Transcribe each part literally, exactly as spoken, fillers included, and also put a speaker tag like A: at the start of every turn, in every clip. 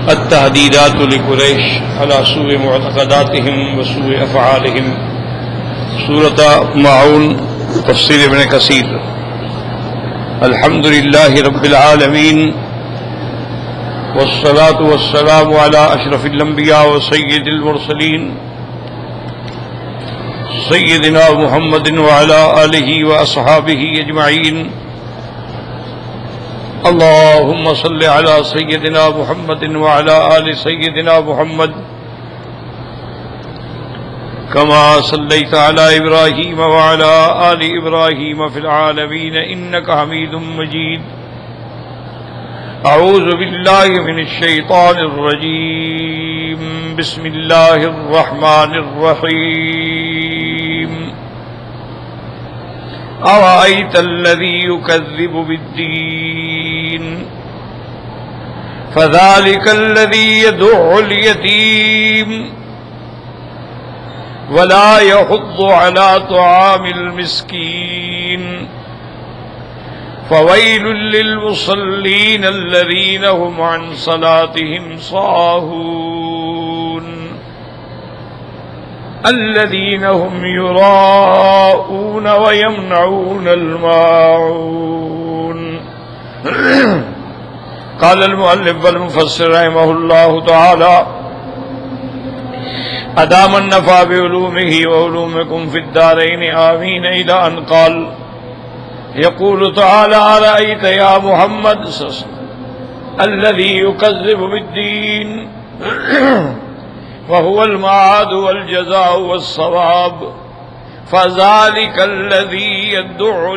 A: التهديدات لقريش على سوء معتقداتهم وسوء افعالهم. سورة معون، تفسیر ابن کثیر۔ الحمد للہ رب العالمین والصلاة والسلام على اشرف الانبیاء وسید المرسلین سیدنا محمد وعلى آلہ واصحابہ اجمعین۔ اللهم صل على سيدنا محمد وعلى آل سيدنا محمد كما صليت على إبراهيم وعلى آل إبراهيم في العالمين إنك حميد مجيد۔ أعوذ بالله من الشيطان الرجيم، بسم الله الرحمن الرحيم۔ أرأيت الذي يكذب بالدين فذلك الذي يدع اليتيم ولا يحض على طعام المسكين فويل للمصلين الذين هم عن صلاتهم ساهون الذين هم يراءون ويمنعون الماعون۔ قال المؤلف والمفسر رحمه الله تعالى: أدام النفع بعلومه وعلومكم في الدارين آمين، إلى أن قال: يقول تعالى: أرأيت يا محمد الذي يكذب بالدين وهو المعاد والجزاء والصواب فذلك الذي يدع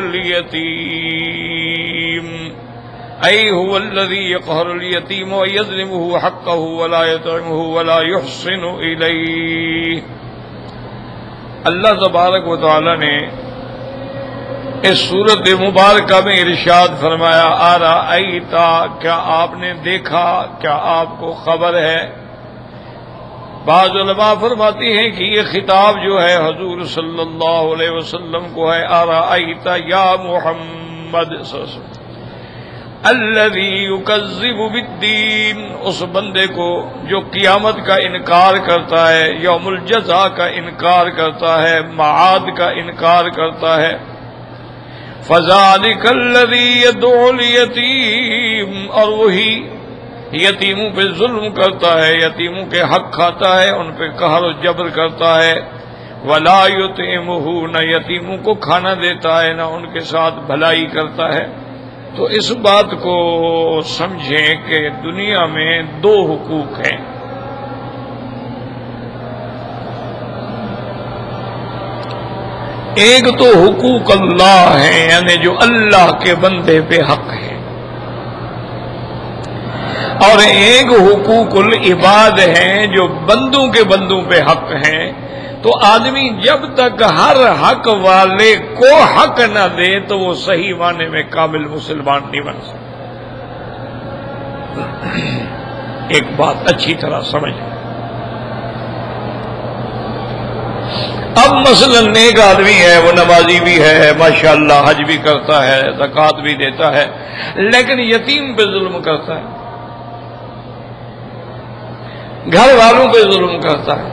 A: اليتيم، أي هو الذي يقهر اليتيم ويظلمه حقه ولا يطعمه ولا يحسن إليه۔ اللہ تبارک و تعالی نے اس سورت مبارکہ میں ارشاد فرمایا: آرأیتا، کیا آپ نے دیکھا، کیا آپ کو خبر ہے؟ بعض علماء فرماتی ہیں کہ یہ خطاب جو ہے حضور صلی اللہ علیہ وسلم کو ہے۔ آرأیتا یا محمد صلی اللہ علیہ وسلم الذی یکذب بالدین، اس بندے کو جو قیامت کا انکار کرتا ہے، یوم الجزا کا انکار کرتا ہے، معاد کا انکار کرتا ہے۔ فذلک الذی یدعو الیتیم، اور وہی یتیموں پہ ظلم کرتا ہے، یتیموں کے حق کھاتا ہے، ان پہ قہر و جبر کرتا ہے۔ ولا یطعمہ، نہ یتیموں کو کھانا دیتا ہے، نہ ان کے ساتھ بھلائی کرتا ہے۔ تو اس بات کو سمجھیں کہ دنیا میں دو حقوق ہیں۔ ایک تو حقوق اللہ ہیں، یعنی جو اللہ کے بندے پہ حق ہے، اور ایک حقوق العباد ہیں جو بندوں کے بندوں پہ حق ہیں۔ تو آدمی جب تک ہر حق والے کو حق نہ دے تو وہ صحیح معنی میں کامل مسلمان نہیں بن سکتا۔ ایک بات اچھی طرح سمجھ، اب مثلا ایک آدمی ہے، وہ نمازی بھی ہے، ماشاءاللہ حج بھی کرتا ہے، زکوٰۃ بھی دیتا ہے، لیکن یتیم پہ ظلم کرتا ہے، گھر والوں پہ ظلم کرتا ہے۔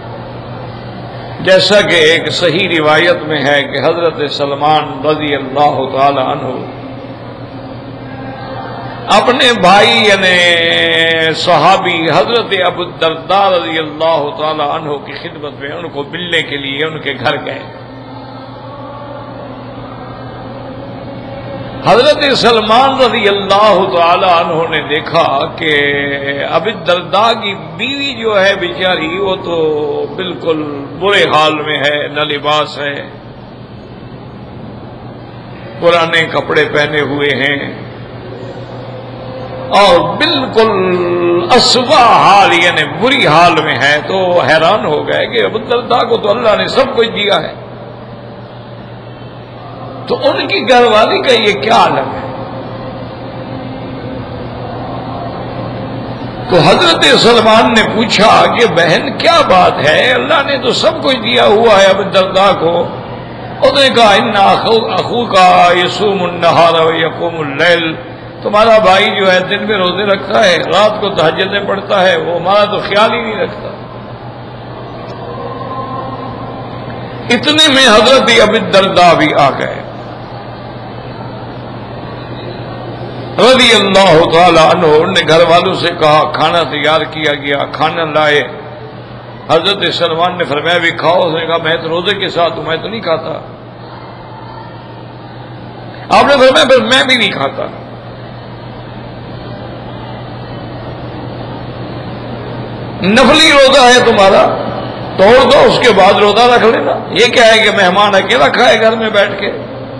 A: جیسا کہ ایک صحیح روایت میں ہے کہ حضرت سلمان رضی اللہ تعالی عنہ اپنے بھائی یعنی صحابی حضرت ابو الدرداء رضی اللہ تعالی عنہ کی خدمت میں ان کو ملنے کے لیے ان کے گھر گئے۔ حضرت سلمان رضی اللہ تعالی عنہ نے دیکھا کہ ابو الدرداء کی بیوی جو ہے بیچاری، وہ تو بالکل برے حال میں ہے، نہ لباس ہے، پرانے کپڑے پہنے ہوئے ہیں، اور بالکل اسوأ حال یعنی بری حال میں ہے۔ تو حیران ہو گئے کہ ابو الدرداء کو تو اللہ نے سب کچھ دیا ہے، تو ان کی گھر والی کا یہ کیا عالم ہے؟ تو حضرت سلمان نے پوچھا کہ بہن کیا بات ہے، اللہ نے تو سب کچھ دیا ہوا ہے ابو الدرداء کو۔ اس نے کہا: ان اخوک یصوم النہار ویقوم اللیل تمہارا بھائی جو ہے دن میں روزے رکھتا ہے، رات کو تہجدیں پڑھتا ہے، وہ ہمارا تو خیال ہی نہیں رکھتا۔ اتنے میں حضرت ابی الدرداء بھی آ گئے رضی اللہ تعالی عنہ۔ انہوں نے گھر والوں سے کہا، کھانا تیار کیا گیا، کھانا لائے۔ حضرت سلمان نے فرمایا بھی کھاؤ۔ اس نے کہا میں تو روزے کے ساتھ ہوں، میں تو نہیں کھاتا۔ آپ نے فرمایا پھر میں بھی نہیں کھاتا۔ نفلی روزہ ہے تمہارا، توڑ دو، اس کے بعد روزہ رکھ لینا۔ یہ کیا ہے کہ مہمان اکیلا کھائے گھر میں بیٹھ کے؟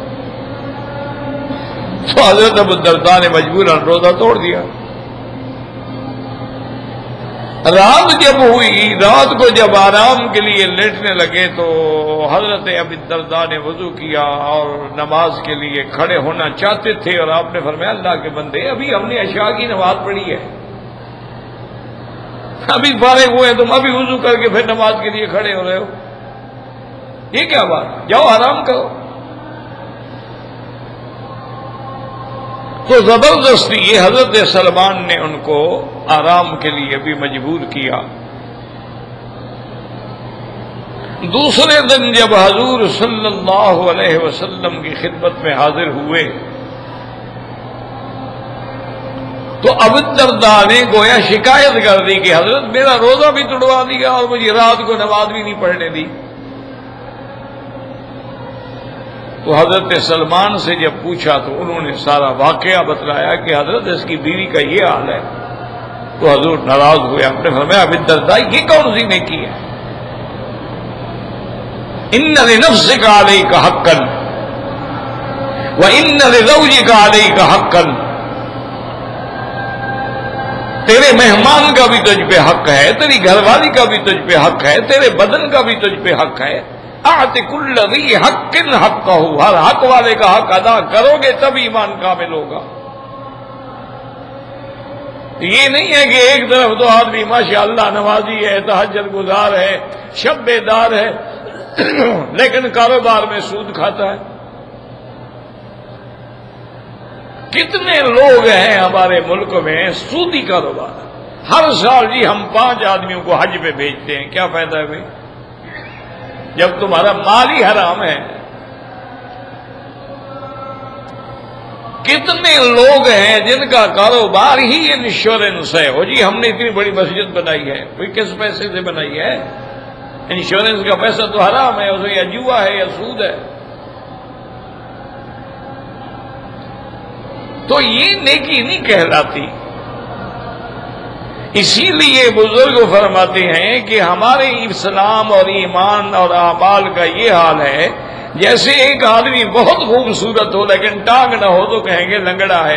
A: تو حضرت ابو الدرداء نے مجبوراً روزہ توڑ دیا۔ رات جب ہوئی، رات کو جب آرام کے لیے لیٹنے لگے تو حضرت ابو الدرداء نے وضو کیا اور نماز کے لیے کھڑے ہونا چاہتے تھے، اور آپ نے فرمایا اللہ کے بندے ابھی ہم نے عشاء کی نماز پڑھی ہے، ابھی فارغ ہوئے، تم ابھی وضو کر کے پھر نماز کے لیے کھڑے ہو رہے ہو، یہ کیا بات؟ جاؤ آرام کرو۔ تو زبردستی یہ حضرت سلمان نے ان کو آرام کے لیے بھی مجبور کیا۔ دوسرے دن جب حضور صلی اللہ علیہ وسلم کی خدمت میں حاضر ہوئے تو ابو الدرداء نے گویا شکایت کر دی کہ حضرت میرا روزہ بھی توڑوا دیا اور مجھے رات کو نماز بھی نہیں پڑھنے دی۔ تو حضرت سلمان سے جب پوچھا تو انہوں نے سارا واقعہ بتلایا کہ حضرت اس کی بیوی کا یہ حال ہے۔ تو حضور ناراض ہوئے، آپ نے فرمایا ابو الدرداء یہ کون سی نیکی ہے؟ ان لنفسک علیک حقا وان لزوجک علیک حقا، تیرے مہمان کا بھی تجھ پہ حق ہے، تیری گھر والی کا بھی تجھ پہ حق ہے، تیرے بدن کا بھی تجھ پہ حق ہے۔ اعط کل ذی حق حقہ، ہر حق والے کا حق ادا کرو گے تب ایمان کامل ہوگا۔ یہ نہیں ہے کہ ایک طرف تو آدمی ماشاءاللہ نمازی ہے، تہجد گزار ہے، شب بیدار ہے، لیکن کاروبار میں سود کھاتا ہے۔ کتنے لوگ ہیں ہمارے ملک میں سودی کاروبار، ہر سال جی ہم پانچ آدمیوں کو حج پہ بھیجتے ہیں، کیا فائدہ ہے بھائی جب تمہارا مال ہی حرام ہے؟ کتنے لوگ ہیں جن کا کاروبار ہی انشورنس ہے، وہ جی ہم نے اتنی بڑی مسجد بنائی ہے، کوئی کس پیسے سے بنائی ہے؟ انشورنس کا پیسہ تو حرام ہے، اسے یا جوا ہے یا سود ہے۔ تو یہ نیکی نہیں کہلاتی۔ اسی لیے بزرگ فرماتے ہیں کہ ہمارے اسلام اور ایمان اور اعمال کا یہ حال ہے جیسے ایک آدمی بہت خوبصورت ہو لیکن ٹانگ نہ ہو تو کہیں گے لنگڑا ہے،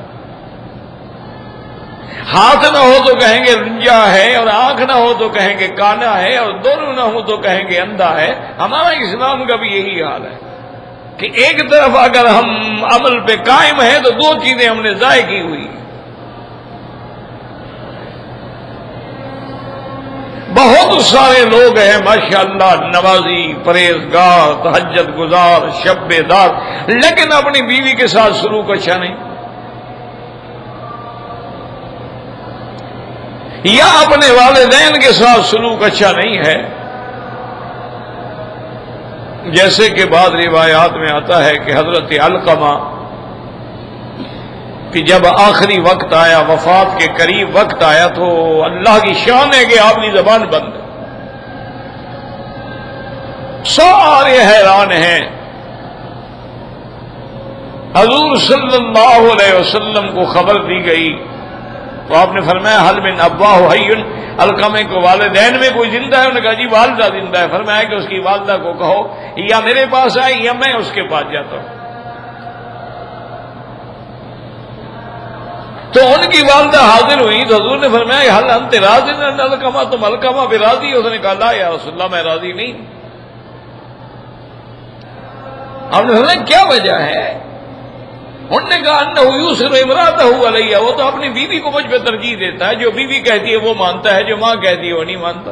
A: ہاتھ نہ ہو تو کہیں گے رنجا ہے، اور آنکھ نہ ہو تو کہیں گے کانا ہے، اور دونوں نہ ہو تو کہیں گے اندھا ہے۔ ہمارا اسلام کا بھی یہی حال ہے کہ ایک طرف اگر ہم عمل پہ قائم ہیں تو دو چیزیں ہم نے ضائع کی ہوئی۔ بہت سارے لوگ ہیں ماشاءاللہ نمازی، پرہیزگار، تہجد گزار، شب بیدار، لیکن اپنی بیوی کے ساتھ سلوک اچھا نہیں، یا اپنے والدین کے ساتھ سلوک اچھا نہیں ہے۔ جیسے کہ بعض روایات میں آتا ہے کہ حضرت علقمہ کہ جب آخری وقت آیا، وفات کے قریب وقت آیا، تو اللہ کی شان ہے کہ آپ کی زبان بند ہے، سارے حیران ہیں۔ حضور صلی اللہ علیہ وسلم کو خبر دی گئی تو آپ نے فرمایا حل من ابواہ حی، علقمہ کو والدین میں کوئی زندہ ہے؟ انہوں نے کہا جی والدہ زندہ ہے۔ فرمایا کہ اس کی والدہ کو کہو یا میرے پاس آئے یا میں اس کے پاس جاتا ہوں۔ تو ان کی والدہ حاضر ہوئی تو حضور نے فرمایا حل انت راضی عن علقمہ، تم علقمہ پہ راضی ہو؟ اس نے کہا لا یا رسول اللہ میں راضی نہیں۔ آپ نے فرمایا کیا وجہ ہے؟ انہوں نے کہا انہ یوسر امرأتہ علیہ، وہ تو اپنی بیوی کو مجھ پہ ترجیح دیتا ہے، جو بیوی کہتی ہے وہ مانتا ہے، جو ماں کہتی ہے وہ نہیں مانتا۔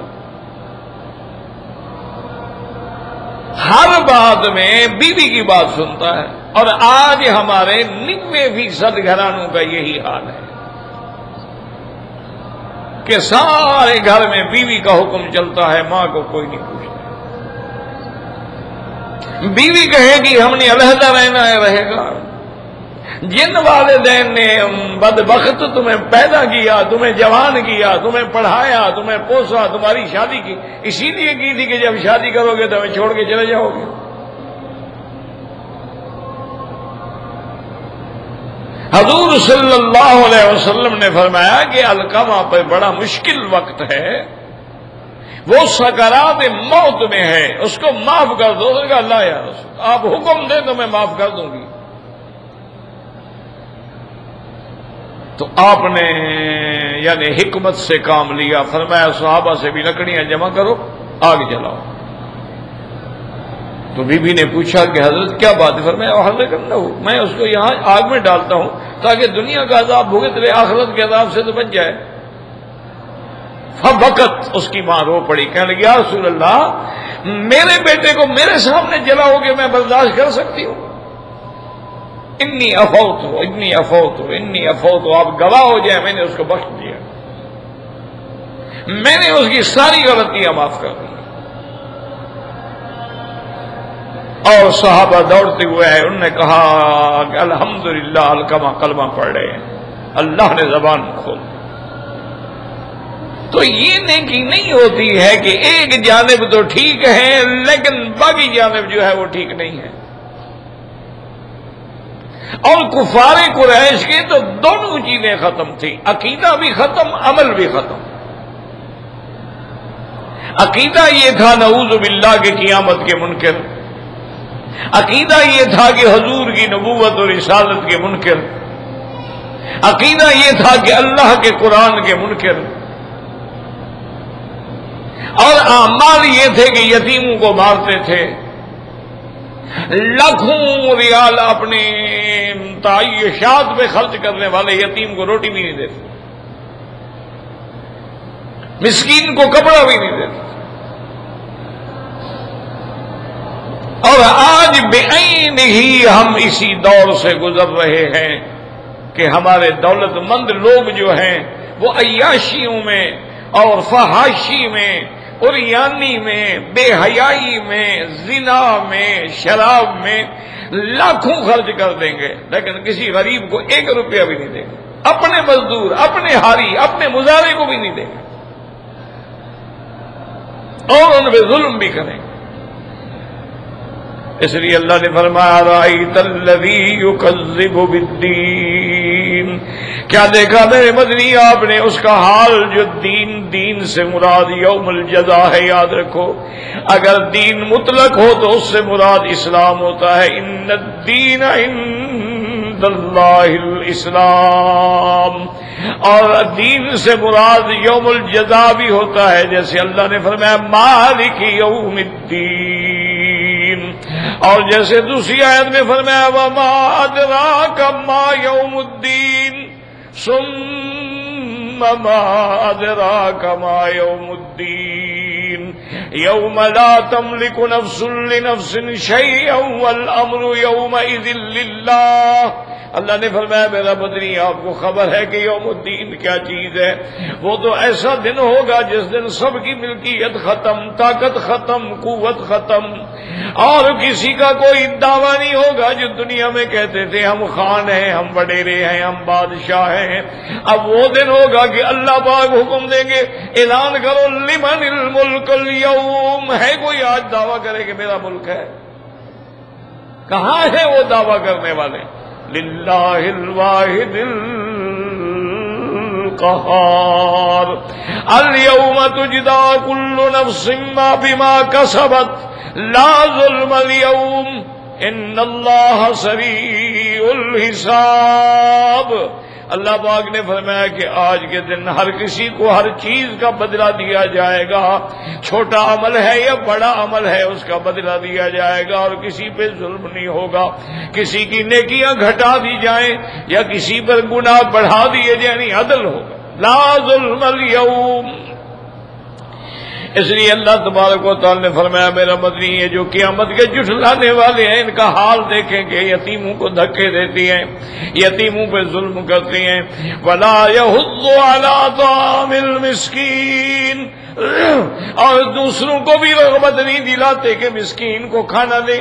A: ہر بات میں بیوی کی بات سنتا ہے، اور آج ہمارے نوے فیصد گھرانوں کا یہی حال ہے کہ سارے گھر میں بیوی کا حکم چلتا ہے، ماں کو کوئی نہیں پوچھتا۔ بیوی کہے گی ہم نے علیحدہ رہنا ہے، رہے گا۔ جن والدین نے بدبخت تمہیں پیدا کیا، تمہیں جوان کیا، تمہیں پڑھایا، تمہیں پوسا، تمہاری شادی کی، اسی لیے کی تھی کہ جب شادی کرو گے تو ہمیں چھوڑ کے چلے جاؤ گے۔ حضور صلی اللہ علیہ وسلم نے فرمایا کہ علقمہ پہ بڑا مشکل وقت ہے، وہ سکرات موت میں ہے، اس کو معاف کر دو۔ اس نے کہا اللہ یا رسول آپ حکم دیں تو میں معاف کر دوں گی۔ تو آپ نے یعنی حکمت سے کام لیا، فرمایا صحابہ سے بھی لکڑیاں جمع کرو، آگ جلاؤ۔ تو بی بی نے پوچھا کہ حضرت کیا بات ہے؟ فرمایا حضرت کرنا ہو، میں اس کو یہاں آگ میں ڈالتا ہوں تاکہ دنیا کا عذاب بھگت لے، آخرت کے عذاب سے تو بچ جائے۔ فبکت، اس کی ماں رو پڑی، کہنے لگی یا رسول اللہ میرے بیٹے کو میرے سامنے جلاؤ گے، میں برداشت کر سکتی ہوں؟ انی افوت ہو انی افوت ہو انی افوت ہو آپ گواہ ہو جائے میں نے اس کو بخش دیا، میں نے اس کی ساری غلطیاں معاف کر دی۔ اور صحابہ دوڑتے ہوئے آئے، انہوں نے کہا کہ الحمدللہ علقمہ کلمہ پڑھ رہے ہیں، اللہ نے زبان کھول۔ تو یہ نیکی نہیں ہوتی ہے کہ ایک جانب تو ٹھیک ہے لیکن باقی جانب جو ہے وہ ٹھیک نہیں ہے۔ اور کفار قریش کے تو دونوں چیزیں ختم تھی، عقیدہ بھی ختم، عمل بھی ختم۔ عقیدہ یہ تھا نعوذ باللہ کے قیامت کے منکر، عقیدہ یہ تھا کہ حضور کی نبوت اور رسالت کے منکر، عقیدہ یہ تھا کہ اللہ کے قرآن کے منکر، اور اعمال یہ تھے کہ یتیموں کو مارتے تھے، لاکھوں ریال اپنے تعیشات میں خرچ کرنے والے یتیم کو روٹی بھی نہیں دیتے، مسکین کو کپڑا بھی نہیں دیتے۔ اور آج بعین ہی ہم اسی دور سے گزر رہے ہیں کہ ہمارے دولت مند لوگ جو ہیں وہ عیاشیوں میں اور فحاشی میں، عریانی میں، بے حیائی میں، زنا میں، شراب میں لاکھوں خرچ کر دیں گے لیکن کسی غریب کو ایک روپیہ بھی نہیں دیں گے، اپنے مزدور، اپنے ہاری، اپنے مظاہرے کو بھی نہیں دیں گے، اور ان پہ ظلم بھی کریں گے۔ اس لیے اللہ نے فرمایا رأیت الذی یکذب بالدین، کیا دیکھا میرے مدنی آپ نے اس کا حال جو دین، دین سے مراد یوم الجزا ہے، یاد رکھو اگر دین مطلق ہو تو اس سے مراد اسلام ہوتا ہے، ان الدین عند اللہ الاسلام، اور دین سے مراد یوم الجزا بھی ہوتا ہے، جیسے اللہ نے فرمایا مالک یوم الدین، اور جیسے دوسری آیت میں فرمایا وما ادراک ما یوم الدین ثم ما ادراک ما یوم الدین یوم لا تملک نفس لنفس شیئا والامر یومئذ للہ۔ اللہ نے فرمایا میرا بدنی آپ کو خبر ہے کہ یوم الدین کیا چیز ہے؟ وہ تو ایسا دن ہوگا جس دن سب کی ملکیت ختم، طاقت ختم، قوت ختم، اور کسی کا کوئی دعویٰ نہیں ہوگا جو دنیا میں کہتے تھے ہم خان ہیں، ہم وڈیرے ہیں، ہم بادشاہ ہیں۔ اب وہ دن ہوگا کہ اللہ پاک حکم دیں گے اعلان کرو لمن الملک اليوم، ہے کوئی آج دعویٰ کرے کہ میرا ملک ہے؟ کہاں ہے وہ دعویٰ کرنے والے؟ للہ الواحد القہار، اليوم تجزا كل نفس ما بما كسبت لا ظلم اليوم ان اللہ سریع الحساب۔ اللہ پاک نے فرمایا کہ آج کے دن ہر کسی کو ہر چیز کا بدلہ دیا جائے گا، چھوٹا عمل ہے یا بڑا عمل ہے اس کا بدلہ دیا جائے گا، اور کسی پہ ظلم نہیں ہوگا، کسی کی نیکیاں گھٹا دی جائیں یا کسی پر گناہ بڑھا دیے جائیں، عدل ہوگا۔ لا ظلم اليوم اس لیے اللہ تبارک و تعالی نے فرمایا میرا مدنی ہے جو قیامت کے جھٹلانے والے ہیں ان کا حال دیکھیں کہ یتیموں کو دھکے دیتی ہیں، یتیموں پہ ظلم کرتی ہیں، ولا یحض علی طعام المسکین، اور دوسروں کو بھی رغبت نہیں دلاتے کہ مسکین کو کھانا دیں۔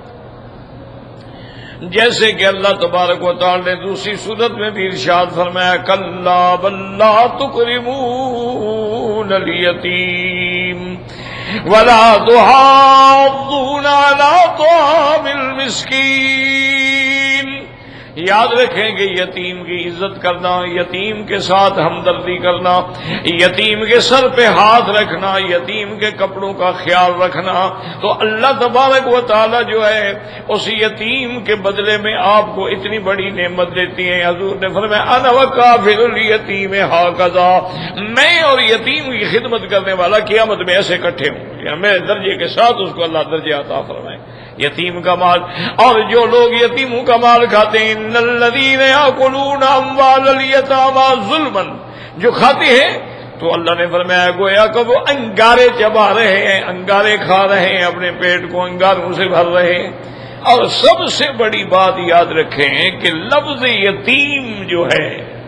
A: جیسے کہ اللہ تبارک و تعالی نے دوسری صورت میں بھی ارشاد فرمایا کلا بل لا تکرمون الیتیم ولا تحاضون علی طعام المسکین۔ یاد رکھیں کہ یتیم کی عزت کرنا، یتیم کے ساتھ ہمدردی کرنا، یتیم کے سر پہ ہاتھ رکھنا، یتیم کے کپڑوں کا خیال رکھنا، تو اللہ تبارک و تعالی جو ہے اس یتیم کے بدلے میں آپ کو اتنی بڑی نعمت دیتی ہیں۔ حضور نے فرمایا انا وکافل الیتیم ھکذا، میں اور یتیم کی خدمت کرنے والا قیامت میں ایسے اکٹھے ہوں گے، میرے درجے کے ساتھ اس کو اللہ درجہ عطا فرمائے۔ یتیم کا مال، اور جو لوگ یتیموں کا مال کھاتے ہیں ان الذین یاکلون اموال الیتامی ظلما، جو کھاتے ہیں تو اللہ نے فرمایا گویا کہ وہ انگارے چبا رہے ہیں، انگارے کھا رہے ہیں، اپنے پیٹ کو انگاروں سے بھر رہے ہیں۔ اور سب سے بڑی بات یاد رکھیں کہ لفظ یتیم جو ہے،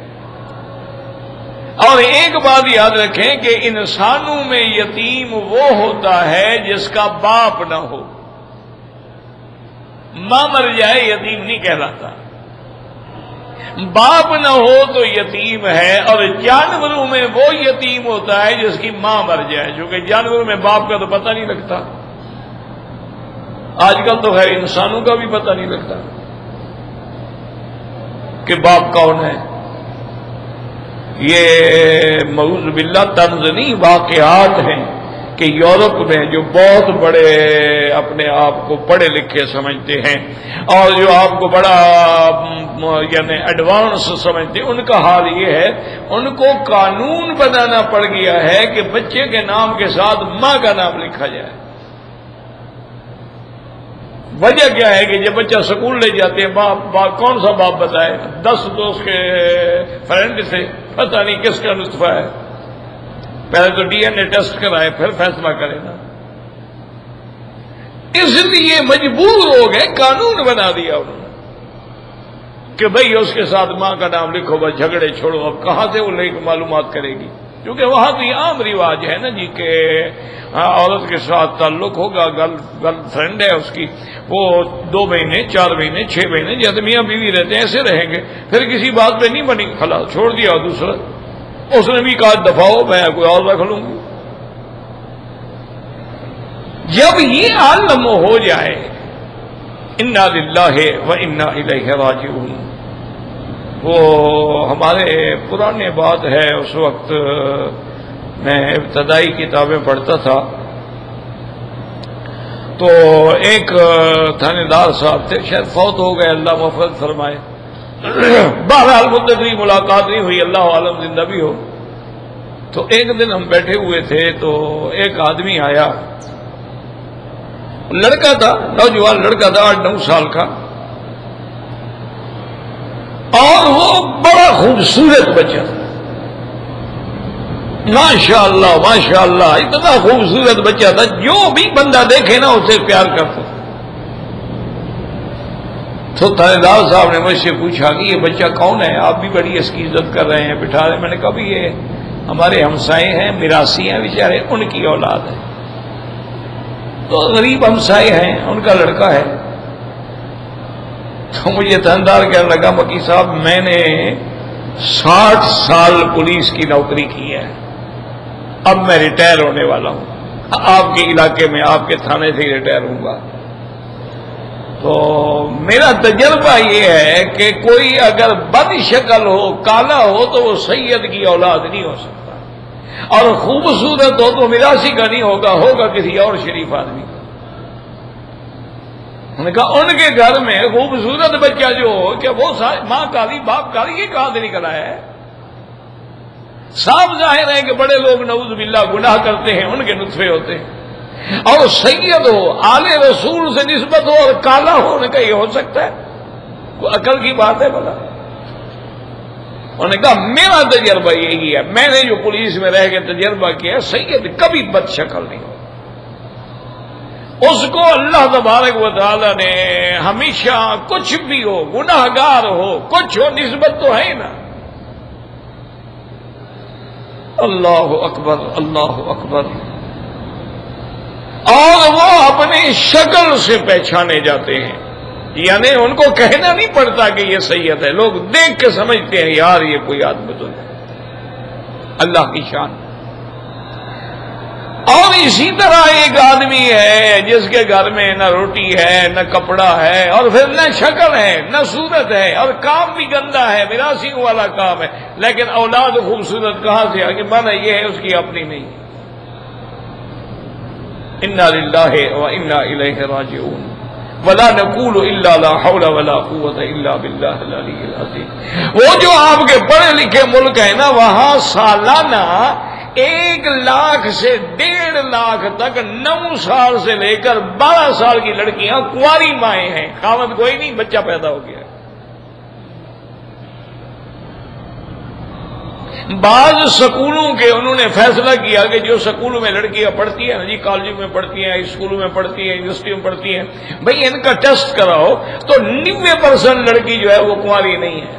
A: اور ایک بات یاد رکھیں کہ انسانوں میں یتیم وہ ہوتا ہے جس کا باپ نہ ہو، ماں مر جائے یتیم نہیں کہلاتا، باپ نہ ہو تو یتیم ہے۔ اور جانوروں میں وہ یتیم ہوتا ہے جس کی ماں مر جائے، جو کہ جانوروں میں باپ کا تو پتہ نہیں لگتا، آج کل تو خیر انسانوں کا بھی پتہ نہیں لگتا کہ باپ کون ہے۔ یہ معوذ باللہ طنز نہیں، واقعات ہیں کہ یورپ میں جو بہت بڑے اپنے آپ کو پڑھے لکھے سمجھتے ہیں اور جو آپ کو بڑا یعنی ایڈوانس سمجھتے ہیں، ان کا حال یہ ہے ان کو قانون بنانا پڑ گیا ہے کہ بچے کے نام کے ساتھ ماں کا نام لکھا جائے۔ وجہ کیا ہے کہ جب بچہ سکول لے جاتے ہیں باپ, باپ کون سا باپ بتائے، دس دوست کے فرینڈ سے پتہ نہیں کس کا نطفہ ہے، پہلے تو ڈی این اے ٹیسٹ کرائے پھر فیصلہ کرے نا۔ اس لیے مجبور ہو گئے، قانون بنا دیا انہوں نے کہ بھئی اس کے ساتھ ماں کا نام لکھو، بس جھگڑے چھوڑو۔ اب کہاں سے وہ لے کے معلومات کرے گی، کیونکہ وہاں تو یہ عام رواج ہے نا جی کہ عورت کے ساتھ تعلق ہوگا، گرل گرل فرینڈ ہے اس کی، وہ دو مہینے چار مہینے چھ مہینے جب میاں بیوی رہتے ہیں ایسے رہیں گے، پھر کسی بات پہ نہیں بنی خلاص چھوڑ دیا دوسرا، اس نے بھی کہا دفعہ ہو میں کوئی اور رکھ لوں گی۔ جب یہ عالم ہو جائے انا للہ و انا الیہ راجعون، وہ ہمارے پرانے بات ہے، اس وقت میں ابتدائی کتابیں پڑھتا تھا تو ایک تھانے دار صاحب تھے، شاید فوت ہو گئے اللہ مغفرت فرمائے، بہرحال مدت ہوئی ملاقات نہیں ہوئی، اللہ عالم زندہ بھی ہو۔ تو ایک دن ہم بیٹھے ہوئے تھے تو ایک آدمی آیا، لڑکا تھا، نوجوان لڑکا تھا، آٹھ نو سال کا، اور وہ بڑا خوبصورت بچہ تھا، ماشاء اللہ ماشاء اللہ اتنا خوبصورت بچہ تھا، جو بھی بندہ دیکھے نا اسے پیار کرتا تھا۔ تو تھانے دار صاحب نے مجھ سے پوچھا کہ یہ بچہ کون ہے، آپ بھی بڑی اس کی عزت کر رہے ہیں بٹھا رہے ہیں؟ میں نے کہا بھی یہ ہمارے ہمسائے ہیں، میراثی ہیں بیچارے، ان کی اولاد ہے، تو غریب ہمسائے ہیں، ان کا لڑکا ہے۔ تو مجھے تھاندار کہنے لگا مکی صاحب میں نے ساٹھ سال پولیس کی نوکری کی ہے، اب میں ریٹائر ہونے والا ہوں، آپ کے علاقے میں آپ کے تھانے سے ریٹائر ہوں گا، تو میرا تجربہ یہ ہے کہ کوئی اگر بد شکل ہو، کالا ہو، تو وہ سید کی اولاد نہیں ہو سکتا، اور خوبصورت ہو تو میراثی کا نہیں ہوگا، ہوگا کسی اور شریف آدمی کا۔ انہوں نے کہا ان کے گھر میں خوبصورت بچہ جو ہو، کیا وہ ماں کالی باپ کالی، یہ کہاں سے نکلا ہے؟ صاف ظاہر ہے کہ بڑے لوگ نعوذ باللہ گناہ کرتے ہیں، ان کے نطفے ہوتے ہیں، اور سید ہو، آل رسول سے نسبت ہو اور کالا ہو، نے کہا یہ ہو سکتا ہے؟ کوئی عقل کی بات ہے بھلا؟ انہوں نے کہا میرا تجربہ یہی ہے، میں نے جو پولیس میں رہ کے تجربہ کیا، سید کبھی بد شکل نہیں ہو، اس کو اللہ تبارک و تعالی نے ہمیشہ کچھ بھی ہو، گناہ گار ہو، کچھ ہو، نسبت تو ہے نا۔ اللہ اکبر، اللہ اکبر۔ اور وہ اپنی شکل سے پہچانے جاتے ہیں، یعنی ان کو کہنا نہیں پڑتا کہ یہ سید ہے، لوگ دیکھ کے سمجھتے ہیں یار یہ کوئی آدمی تو ہے۔ اللہ کی شان۔ اور اسی طرح ایک آدمی ہے جس کے گھر میں نہ روٹی ہے، نہ کپڑا ہے، اور پھر نہ شکل ہے، نہ صورت ہے، اور کام بھی گندا ہے، میراثیوں والا کام ہے، لیکن اولاد خوبصورت کہاں سے آگے مانا یہ ہے اس کی اپنی نہیں۔ انا للہ و انا الیہ راجعون ولا نقول الا لا حول ولا قوت الا باللہ العلی العظیم۔ وہ جو آپ کے پڑھے لکھے ملک ہیں نا، وہاں سالانہ ایک لاکھ سے ڈیڑھ لاکھ تک نو سال سے لے کر بارہ سال کی لڑکیاں کنواری مائیں ہیں، خاوند کوئی نہیں، بچہ پیدا ہو گیا۔ بعض سکولوں کے انہوں نے فیصلہ کیا کہ جو سکولوں میں لڑکیاں پڑھتی ہیں جی، کالجوں میں پڑھتی ہیں، اسکولوں میں پڑھتی ہیں، یونیورسٹیوں میں پڑھتی ہیں، بھئی ان کا ٹیسٹ کراؤ تو نوے پرسنٹ لڑکی جو ہے وہ کنواری نہیں ہے۔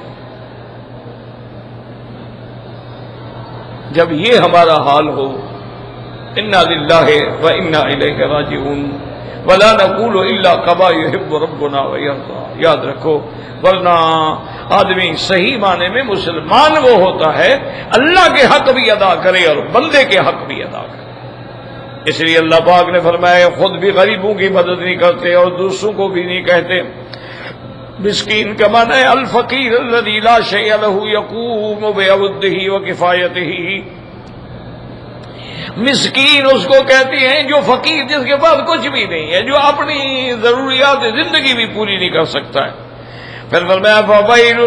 A: جب یہ ہمارا حال ہو، انا للہ و انا الیہ راجعون ولا نقول الا کما یحب ربنا ویرضی۔ یاد رکھو، ورنہ آدمی صحیح معنی میں مسلمان وہ ہوتا ہے اللہ کے حق بھی ادا کرے اور بندے کے حق بھی ادا کرے۔ اس لیے اللہ پاک نے فرمایا خود بھی غریبوں کی مدد نہیں کرتے اور دوسروں کو بھی نہیں کہتے۔ مسکین کا معنی ہے الفقیر الذی لا شیء له یقوم بعودہ وکفایتہ۔ مسکین اس کو کہتے ہیں جو فقیر، جس کے پاس کچھ بھی نہیں ہے، جو اپنی ضروریات زندگی بھی پوری نہیں کر سکتا ہے۔ پھر فرمایا فویل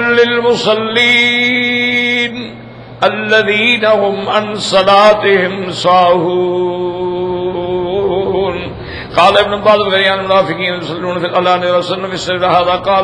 A: للمصلین الذین هم عن صلاتهم ساہون۔ قال ابن عباس غیان المنافقین یصلون فی العلانیہ ويصلون في السر، هذا قال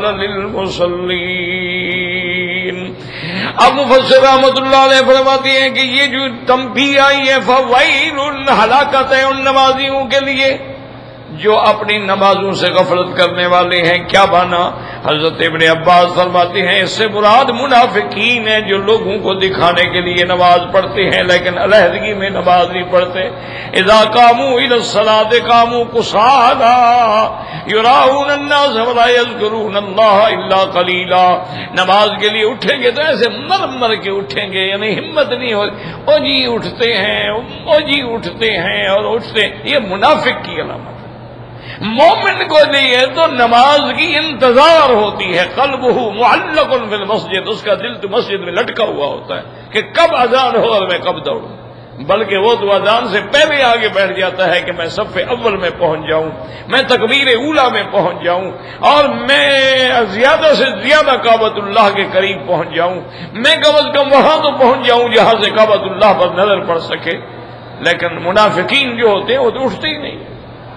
A: للمصلین۔ اب مفسر رحمۃ اللہ علیہ فرماتے ہیں کہ یہ جو تنبیہ آئی ہے فویل، ہلاکت ہے ان نمازیوں کے لیے جو اپنی نمازوں سے غفلت کرنے والے ہیں۔ کیا مانا؟ حضرت ابن عباس فرماتے ہیں اس سے مراد منافقین ہیں جو لوگوں کو دکھانے کے لیے نماز پڑھتے ہیں لیکن علیحدگی میں نماز نہیں پڑھتے۔ اذا قاموا الى الصلاة قاموا کسالى یراؤون الناس ولا یذکرون اللہ الا قلیلا۔ نماز کے لیے اٹھیں گے تو ایسے مر مر کے اٹھیں گے، یعنی ہمت نہیں ہو، او جی اٹھتے ہیں، او جی اٹھتے ہیں اور اٹھتے ہیں۔ یہ منافق کی علامت۔ مومن کو لیے تو نماز کی انتظار ہوتی ہے، قلبہ معلق فی المسجد، اس کا دل تو مسجد میں لٹکا ہوا ہوتا ہے کہ کب اذان ہو اور میں کب دوڑوں، بلکہ وہ تو اذان سے پہلے آگے بیٹھ جاتا ہے کہ میں صف اول میں پہنچ جاؤں، میں تکبیر اولیٰ میں پہنچ جاؤں، اور میں زیادہ سے زیادہ کعبۃ اللہ کے قریب پہنچ جاؤں، میں کم از کم وہاں تو پہنچ جاؤں جہاں سے کعبۃ اللہ پر نظر پڑ سکے۔ لیکن منافقین جو ہوتے ہیں وہ تو اٹھتے ہی نہیں۔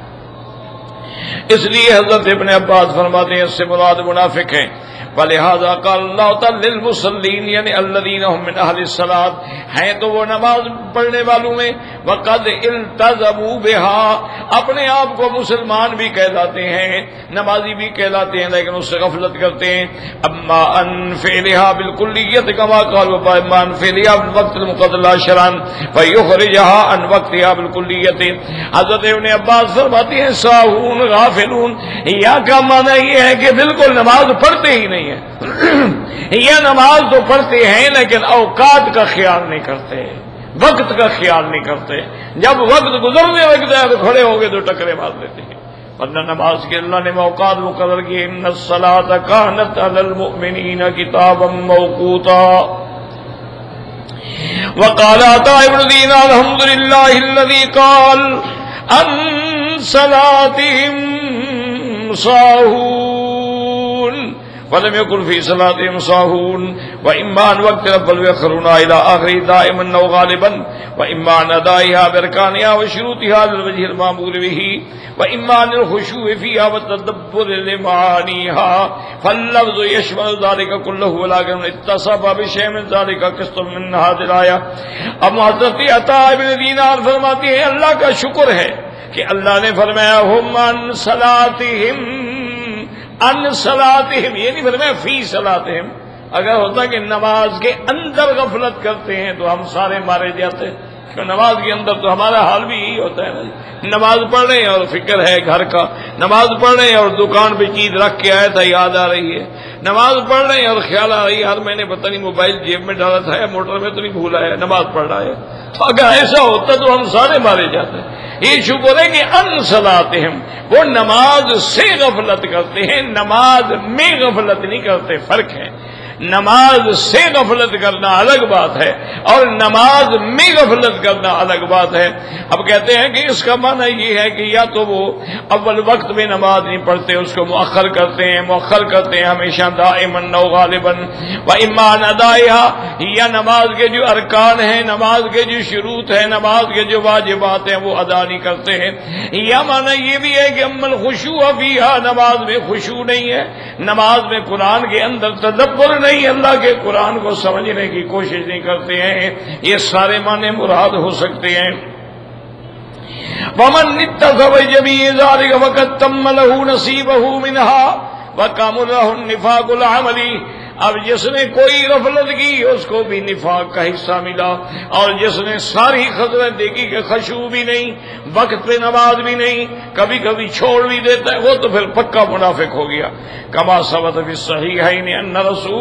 A: اس لیے حضرت ابن عباس فرماتے ہیں اس سے مراد منافق ہیں۔ ولہذا قال اللہ تعالی للمصلین، یعنی الذین هم من اہل الصلاۃ، ہیں تو وہ نماز پڑھنے والوں میں، وقد التزموا بها، اپنے آپ کو مسلمان بھی کہلاتے ہیں، نمازی بھی کہلاتے ہیں، لیکن اس سے غفلت کرتے ہیں۔ اما ان فعلها بالکلیت کما قال، اما ان فعلها بالوقت المقدر شرعا فیخرجها عن وقتها بالکلیت۔ حضرت ابن عباس فرماتے ہیں ساہون غافلون، یا کا معنی یہ ہے کہ بالکل نماز پڑھتے ہی نہیں ہے، یہ نماز تو پڑھتے ہیں لیکن اوقات کا خیال نہیں کرتے، وقت کا خیال نہیں کرتے، جب وقت گزرنے لگتا ہے تو کھڑے ہو گئے تو ٹکرے مار دیتے ہیں۔ ورنہ نماز کے اللہ نے اوقات مقرر کیے، ان الصلاۃ کانت علی المؤمنین کتابا موقوتا۔ وقال عطاء بن دینار الحمد للہ الذی قال عن صلاتهم ساہون ولم يكن في صلاتهم ساهون وإما عن وقت رب يخرون إلى آخره دائما أو غالبا وإما عن أدائها بأركانها وشروطها على الوجه المأمور به وإما عن الخشوع فيها والتدبر لمعانيها فاللفظ يشمل ذلك كله ولكن اتصف بشيء من ذلك قسط من هذه الآية. اب حضرت عطا بن دینار فرماتے ہیں اللہ کا شکر ہے کہ اللہ نے فرمایا ہم عن صلاتہم ان صلاتہم، یہ نہیں فرمایا فی صلاتہم. اگر ہوتا کہ نماز کے اندر غفلت کرتے ہیں تو ہم سارے مارے جاتے. نماز کے اندر تو ہمارا حال بھی یہی ہوتا ہے نا، نماز پڑھ رہے ہیں اور فکر ہے گھر کا، نماز پڑھ رہے ہیں اور دکان پہ چیز رکھ کے آیا تھا یاد آ رہی ہے، نماز پڑھ رہے ہیں اور خیال آ رہی ہے ہر میں نے پتہ نہیں موبائل جیب میں ڈالا تھا یا موٹر میں تو نہیں بھولا ہے، نماز پڑھ رہا ہے. اگر ایسا ہوتا تو ہم سارے مارے جاتے. یہ شکر ہے کہ ان صلاتہم، وہ نماز سے غفلت کرتے ہیں، نماز میں غفلت نہیں کرتے. فرق ہے، نماز سے غفلت کرنا الگ بات ہے اور نماز میں غفلت کرنا الگ بات ہے. اب کہتے ہیں کہ اس کا معنی یہ ہے کہ یا تو وہ اول وقت میں نماز نہیں پڑھتے، اس کو مؤخر کرتے ہیں مؤخر کرتے ہیں ہمیشہ دائما و غالبا واما عن ادائها، یا نماز کے جو ارکان ہیں، نماز کے جو شروط ہیں، نماز کے جو واجبات ہیں وہ ادا نہیں کرتے ہیں. یا معنی یہ بھی ہے کہ اما الخشوع فیہا، نماز میں خشوع نہیں ہے، نماز میں قرآن کے اندر تدبر نہیں، اللہ کے قرآن کو سمجھنے کی کوشش نہیں کرتے ہیں. یہ سارے معنی مراد ہو سکتے ہیں. وَمَنْ اتَّخَذَ جَمِيعَ ذَلِكَ فَقَدْ تَمَّ لَهُ نَصِيبَهُ مِنْهَا وَكَمُلَ لَهُ النِّفَاقُ الْعَمَلِي. اب جس نے کوئی غفلت کی اس کو بھی نفاق کا حصہ ملا، اور جس نے ساری خطریں دیکھی کہ خشوع بھی نہیں، وقت پہ نماز بھی نہیں، کبھی کبھی چھوڑ بھی دیتا ہے، وہ تو پھر پکا منافق ہو گیا. کما ثبت فی الصحیحین ان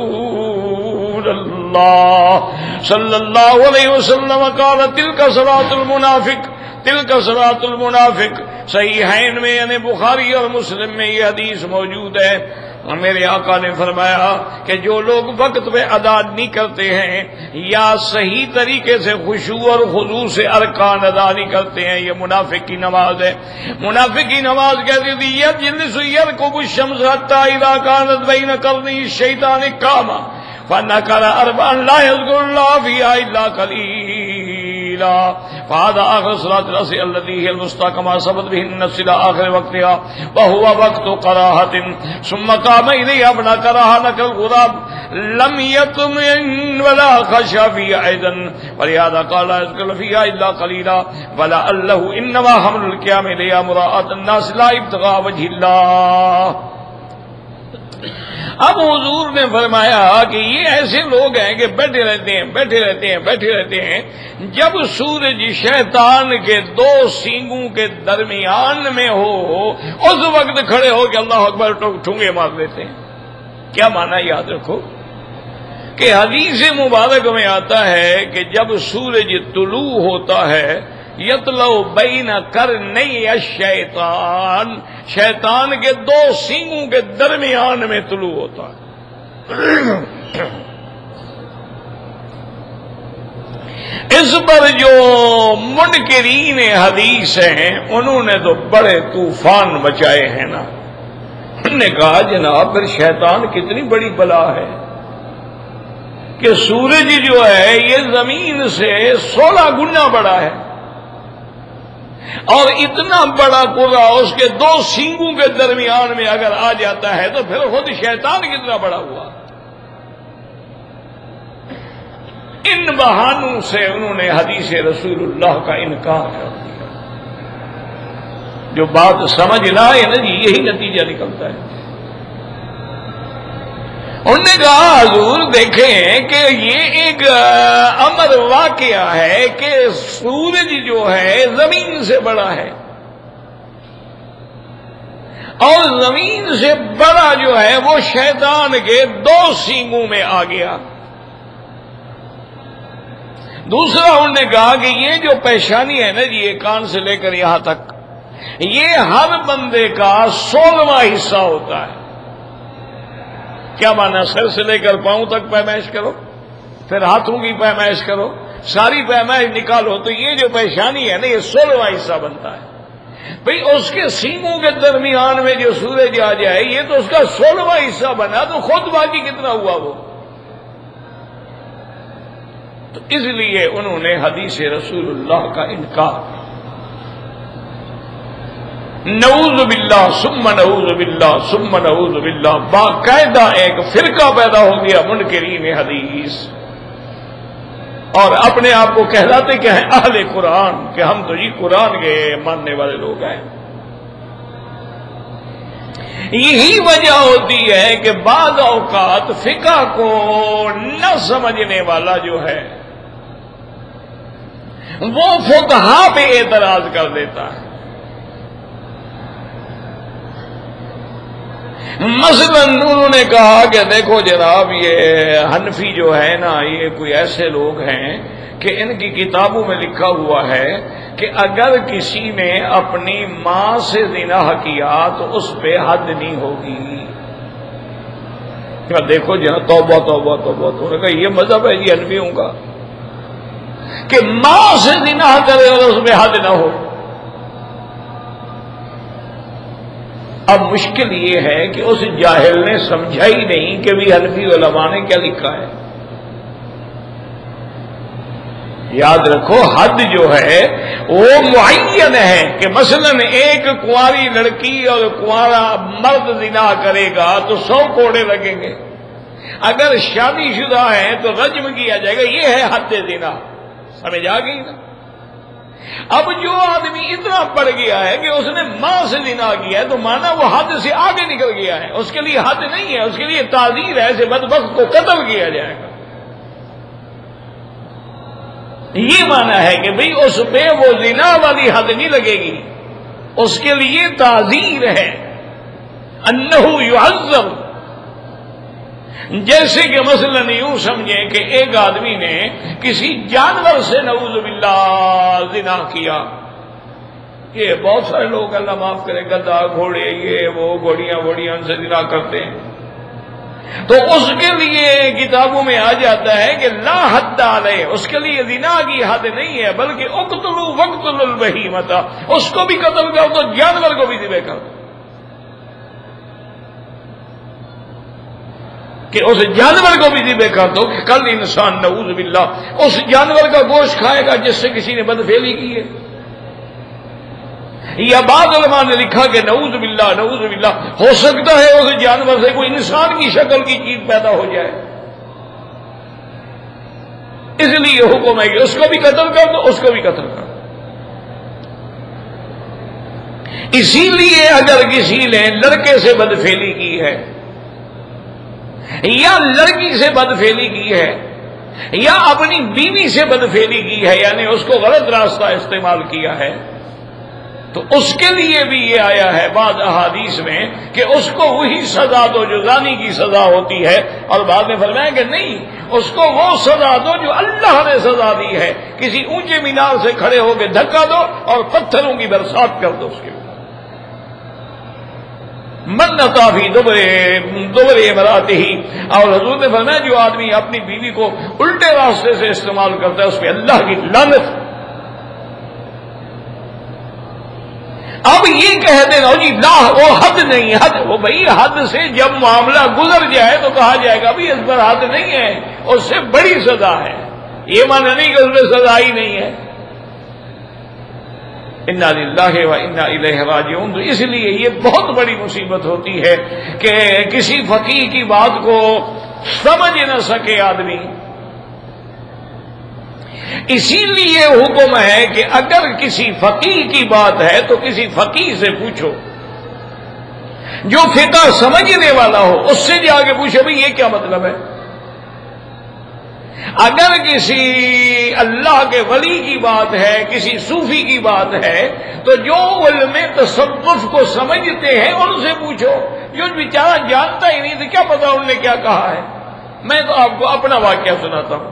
A: رسول اللہ صلی اللہ علیہ وسلم قال تلک صلاۃ المنافق، تلک صلاۃ المنافق. صحیحین میں یعنی بخاری اور مسلم میں یہ حدیث موجود ہے. میرے آقا نے فرمایا کہ جو لوگ وقت پہ ادا نہیں کرتے ہیں یا صحیح طریقے سے خشوع اور خضوع سے ارکان ادا نہیں کرتے ہیں، یہ منافق کی نماز ہے. منافق کی نماز کہتی تھی یجلس یرکب الشمس حتی اذا کانت بین قرنی الشیطان قاما فنکر اربعا لا یذکر اللہ فیہا الا قلیلا فهذا آخر صلاة العصر التي هي الوسطى كما ثبت به النص إلى آخر وقتها وهو وقت قراءة ثم قام إليها فنكرها نكر الغراب لم يطمئن ولا خشى فيها أيضا ولهذا قال لا يذكر فيها إلا قليلا ولعله إنما حمل القيام إليها مراءة الناس لا ابتغاء وجه الله. اب حضور نے فرمایا کہ یہ ایسے لوگ ہیں کہ بیٹھے رہتے ہیں بیٹھے رہتے ہیں بیٹھے رہتے ہیں جب سورج شیطان کے دو سینگوں کے درمیان میں ہو اس وقت کھڑے ہو کہ اللہ اکبر ٹھونگے مار دیتے ہیں. کیا معنی یاد رکھو کہ حدیث مبارک میں آتا ہے کہ جب سورج طلوع ہوتا ہے یطلع بین قرنی الشیطان، شیطان کے دو سینگوں کے درمیان میں طلوع ہوتا ہے. اس پر جو منکرین حدیث ہیں انہوں نے تو بڑے طوفان مچائے ہیں نا. انہوں نے کہا جناب پھر شیطان کتنی بڑی بلا ہے کہ سورج جو ہے یہ زمین سے سولہ گنا بڑا ہے اور اتنا بڑا قرہ اس کے دو سینگوں کے درمیان میں اگر آ جاتا ہے تو پھر خود شیطان کتنا بڑا ہوا. ان بہانوں سے انہوں نے حدیث رسول اللہ کا انکار کر دیا. جو بات سمجھ نہ آئے نا جی یہی نتیجہ نکلتا ہے. انہوں نے کہا حضور دیکھیں کہ یہ ایک امر واقعہ ہے کہ سورج جو ہے زمین سے بڑا ہے اور زمین سے بڑا جو ہے وہ شیطان کے دو سینگوں میں آ گیا. دوسرا انہوں نے کہا کہ یہ جو پیشانی ہے نا جی یہ کان سے لے کر یہاں تک یہ ہر بندے کا سولہواں حصہ ہوتا ہے. کیا مانا سر سے لے کر پاؤں تک پیمائش کرو پھر ہاتھوں کی پیمائش کرو ساری پیمائش نکالو تو یہ جو پیشانی ہے نا یہ سولہواں حصہ بنتا ہے. بھئی اس کے سینگوں کے درمیان میں جو سورج آ جائے یہ تو اس کا سولہواں حصہ بنا، تو خود باقی کتنا ہوا وہ؟ تو اس لیے انہوں نے حدیث رسول اللہ کا انکار، نعوذ باللہ ثم نعوذ باللہ ثم نعوذ باللہ، باقاعدہ ایک فرقہ پیدا ہو گیا منکرین حدیث، اور اپنے آپ کو کہلاتے کہ ہیں اہل قرآن، کہ ہم تو جی قرآن کے ماننے والے لوگ ہیں۔ یہی وجہ ہوتی ہے کہ بعض اوقات فقہ کو نہ سمجھنے والا جو ہے وہ فقہا پہ اعتراض کر دیتا ہے۔ مثلا انہوں نے کہا کہ دیکھو جناب یہ حنفی جو ہے نا یہ کوئی ایسے لوگ ہیں کہ ان کی کتابوں میں لکھا ہوا ہے کہ اگر کسی نے اپنی ماں سے زنا کیا تو اس پہ حد نہیں ہوگی۔ کیا دیکھو جناب، توبہ توبہ توبہ، تو نے کہا یہ مذہب ہے جی حنفیوں کا کہ ماں سے زنا کرے اور اس پہ حد نہ ہو۔ اب مشکل یہ ہے کہ اس جاہل نے سمجھا ہی نہیں کہ بھی حنفی علماء نے کیا لکھا ہے۔ یاد رکھو حد جو ہے وہ معین ہے کہ مثلا ایک کنواری لڑکی اور کنوارا مرد زنا کرے گا تو سو کوڑے لگیں گے، اگر شادی شدہ ہے تو رجم کیا جائے گا، یہ ہے حد زنا، سمجھ آ گئی نا؟ اب جو آدمی اتنا پڑ گیا ہے کہ اس نے ماں سے زنا کیا ہے تو مانا وہ حد سے آگے نکل گیا ہے، اس کے لیے حد نہیں ہے، اس کے لیے تعزیر ہے، ایسے بدبخت کو قتل کیا جائے گا۔ یہ مانا ہے کہ بھئی اس پہ وہ زنا والی حد نہیں لگے گی، اس کے لیے تعزیر ہے، انہ یعذب۔ جیسے کہ مثلا یوں سمجھیں کہ ایک آدمی نے کسی جانور سے نعوذ باللہ زنا کیا، یہ بہت سارے لوگ اللہ معاف کرے گدھا گھوڑے یہ وہ گھوڑیاں ووڑیاں ان سے زنا کرتے ہیں، تو اس کے لیے کتابوں میں آ جاتا ہے کہ لا حد علیہ، اس کے لیے زنا کی حد نہیں ہے بلکہ اقتلوا واقتلوا البہیمۃ، اس کو بھی قتل کر دو، جانور کو بھی ذبح کر دو، کہ اس جانور کو بھی ذبح کر دو کہ کل انسان نعوذ باللہ اس جانور کا گوشت کھائے گا جس سے کسی نے بدفعلی کی ہے۔ یا بعض علماء نے لکھا کہ نعوذ باللہ نعوذ باللہ ہو سکتا ہے اس جانور سے کوئی انسان کی شکل کی چیز پیدا ہو جائے، اس لیے حکم ہے کہ اس کو بھی قتل کر دو، اس کو بھی قتل کر دو۔ اسی لیے اگر کسی نے لڑکے سے بدفعلی کی ہے یا لڑکی سے بدفعلی کی ہے یا اپنی بیوی سے بدفعلی کی ہے، یعنی اس کو غلط راستہ استعمال کیا ہے، تو اس کے لیے بھی یہ آیا ہے بعض احادیث میں کہ اس کو وہی سزا دو جو زانی کی سزا ہوتی ہے، اور بعد میں فرمایا کہ نہیں، اس کو وہ سزا دو جو اللہ نے سزا دی ہے، کسی اونچے مینار سے کھڑے ہو کے دھکا دو اور پتھروں کی برسات کر دو اس کے اوپر۔ من نطافی دوبرے دوبرے امراتے ہی، اور حضور نے فرمایا جو آدمی اپنی بیوی کو الٹے راستے سے استعمال کرتا ہے اس پہ اللہ کی لعنت۔ اب یہ کہہ دینا جی لا وہ حد نہیں، حد وہ بھائی حد سے جب معاملہ گزر جائے تو کہا جائے گا بھی اس پر حد نہیں ہے، اس سے بڑی سزا ہے، یہ مانا نہیں کہ اس میں سزا ہی نہیں ہے۔ انا للہ و انا الیہ راجعون۔ تو اس لیے یہ بہت بڑی مصیبت ہوتی ہے کہ کسی فقیہ کی بات کو سمجھ نہ سکے آدمی۔ اسی لیے حکم ہے کہ اگر کسی فقیہ کی بات ہے تو کسی فقیہ سے پوچھو، جو فقہ سمجھنے والا ہو اس سے جا کے پوچھو بھئی یہ کیا مطلب ہے۔ اگر کسی اللہ کے ولی کی بات ہے، کسی صوفی کی بات ہے، تو جو علم تصوف کو سمجھتے ہیں ان سے پوچھو، جو بیچارہ جانتا ہی نہیں تو کیا پتا انہوں نے کیا کہا ہے۔ میں تو آپ کو اپنا واقعہ سناتا ہوں۔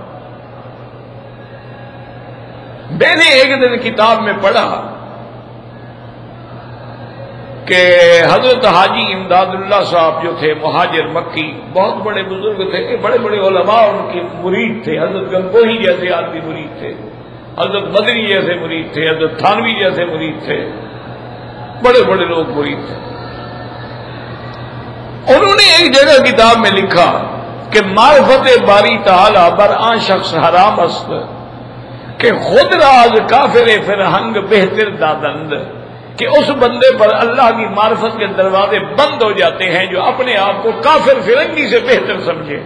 A: میں نے ایک دن کتاب میں پڑھا کہ حضرت حاجی امداد اللہ صاحب جو تھے مہاجر مکی، بہت بڑے بزرگ تھے، بڑے بڑے علماء ان کے مرید تھے، حضرت گنگوہی جیسے آدمی مرید تھے، حضرت مدنی جیسے مرید تھے، حضرت تھانوی جیسے مرید تھے، بڑے بڑے لوگ مرید تھے. انہوں نے ایک جگہ کتاب میں لکھا کہ معرفت باری تعالی بر آن شخص حرام است کہ خود راز کافر فرہنگ بہتر دادند، کہ اس بندے پر اللہ کی معرفت کے دروازے بند ہو جاتے ہیں جو اپنے آپ کو کافر فرنگی سے بہتر سمجھے.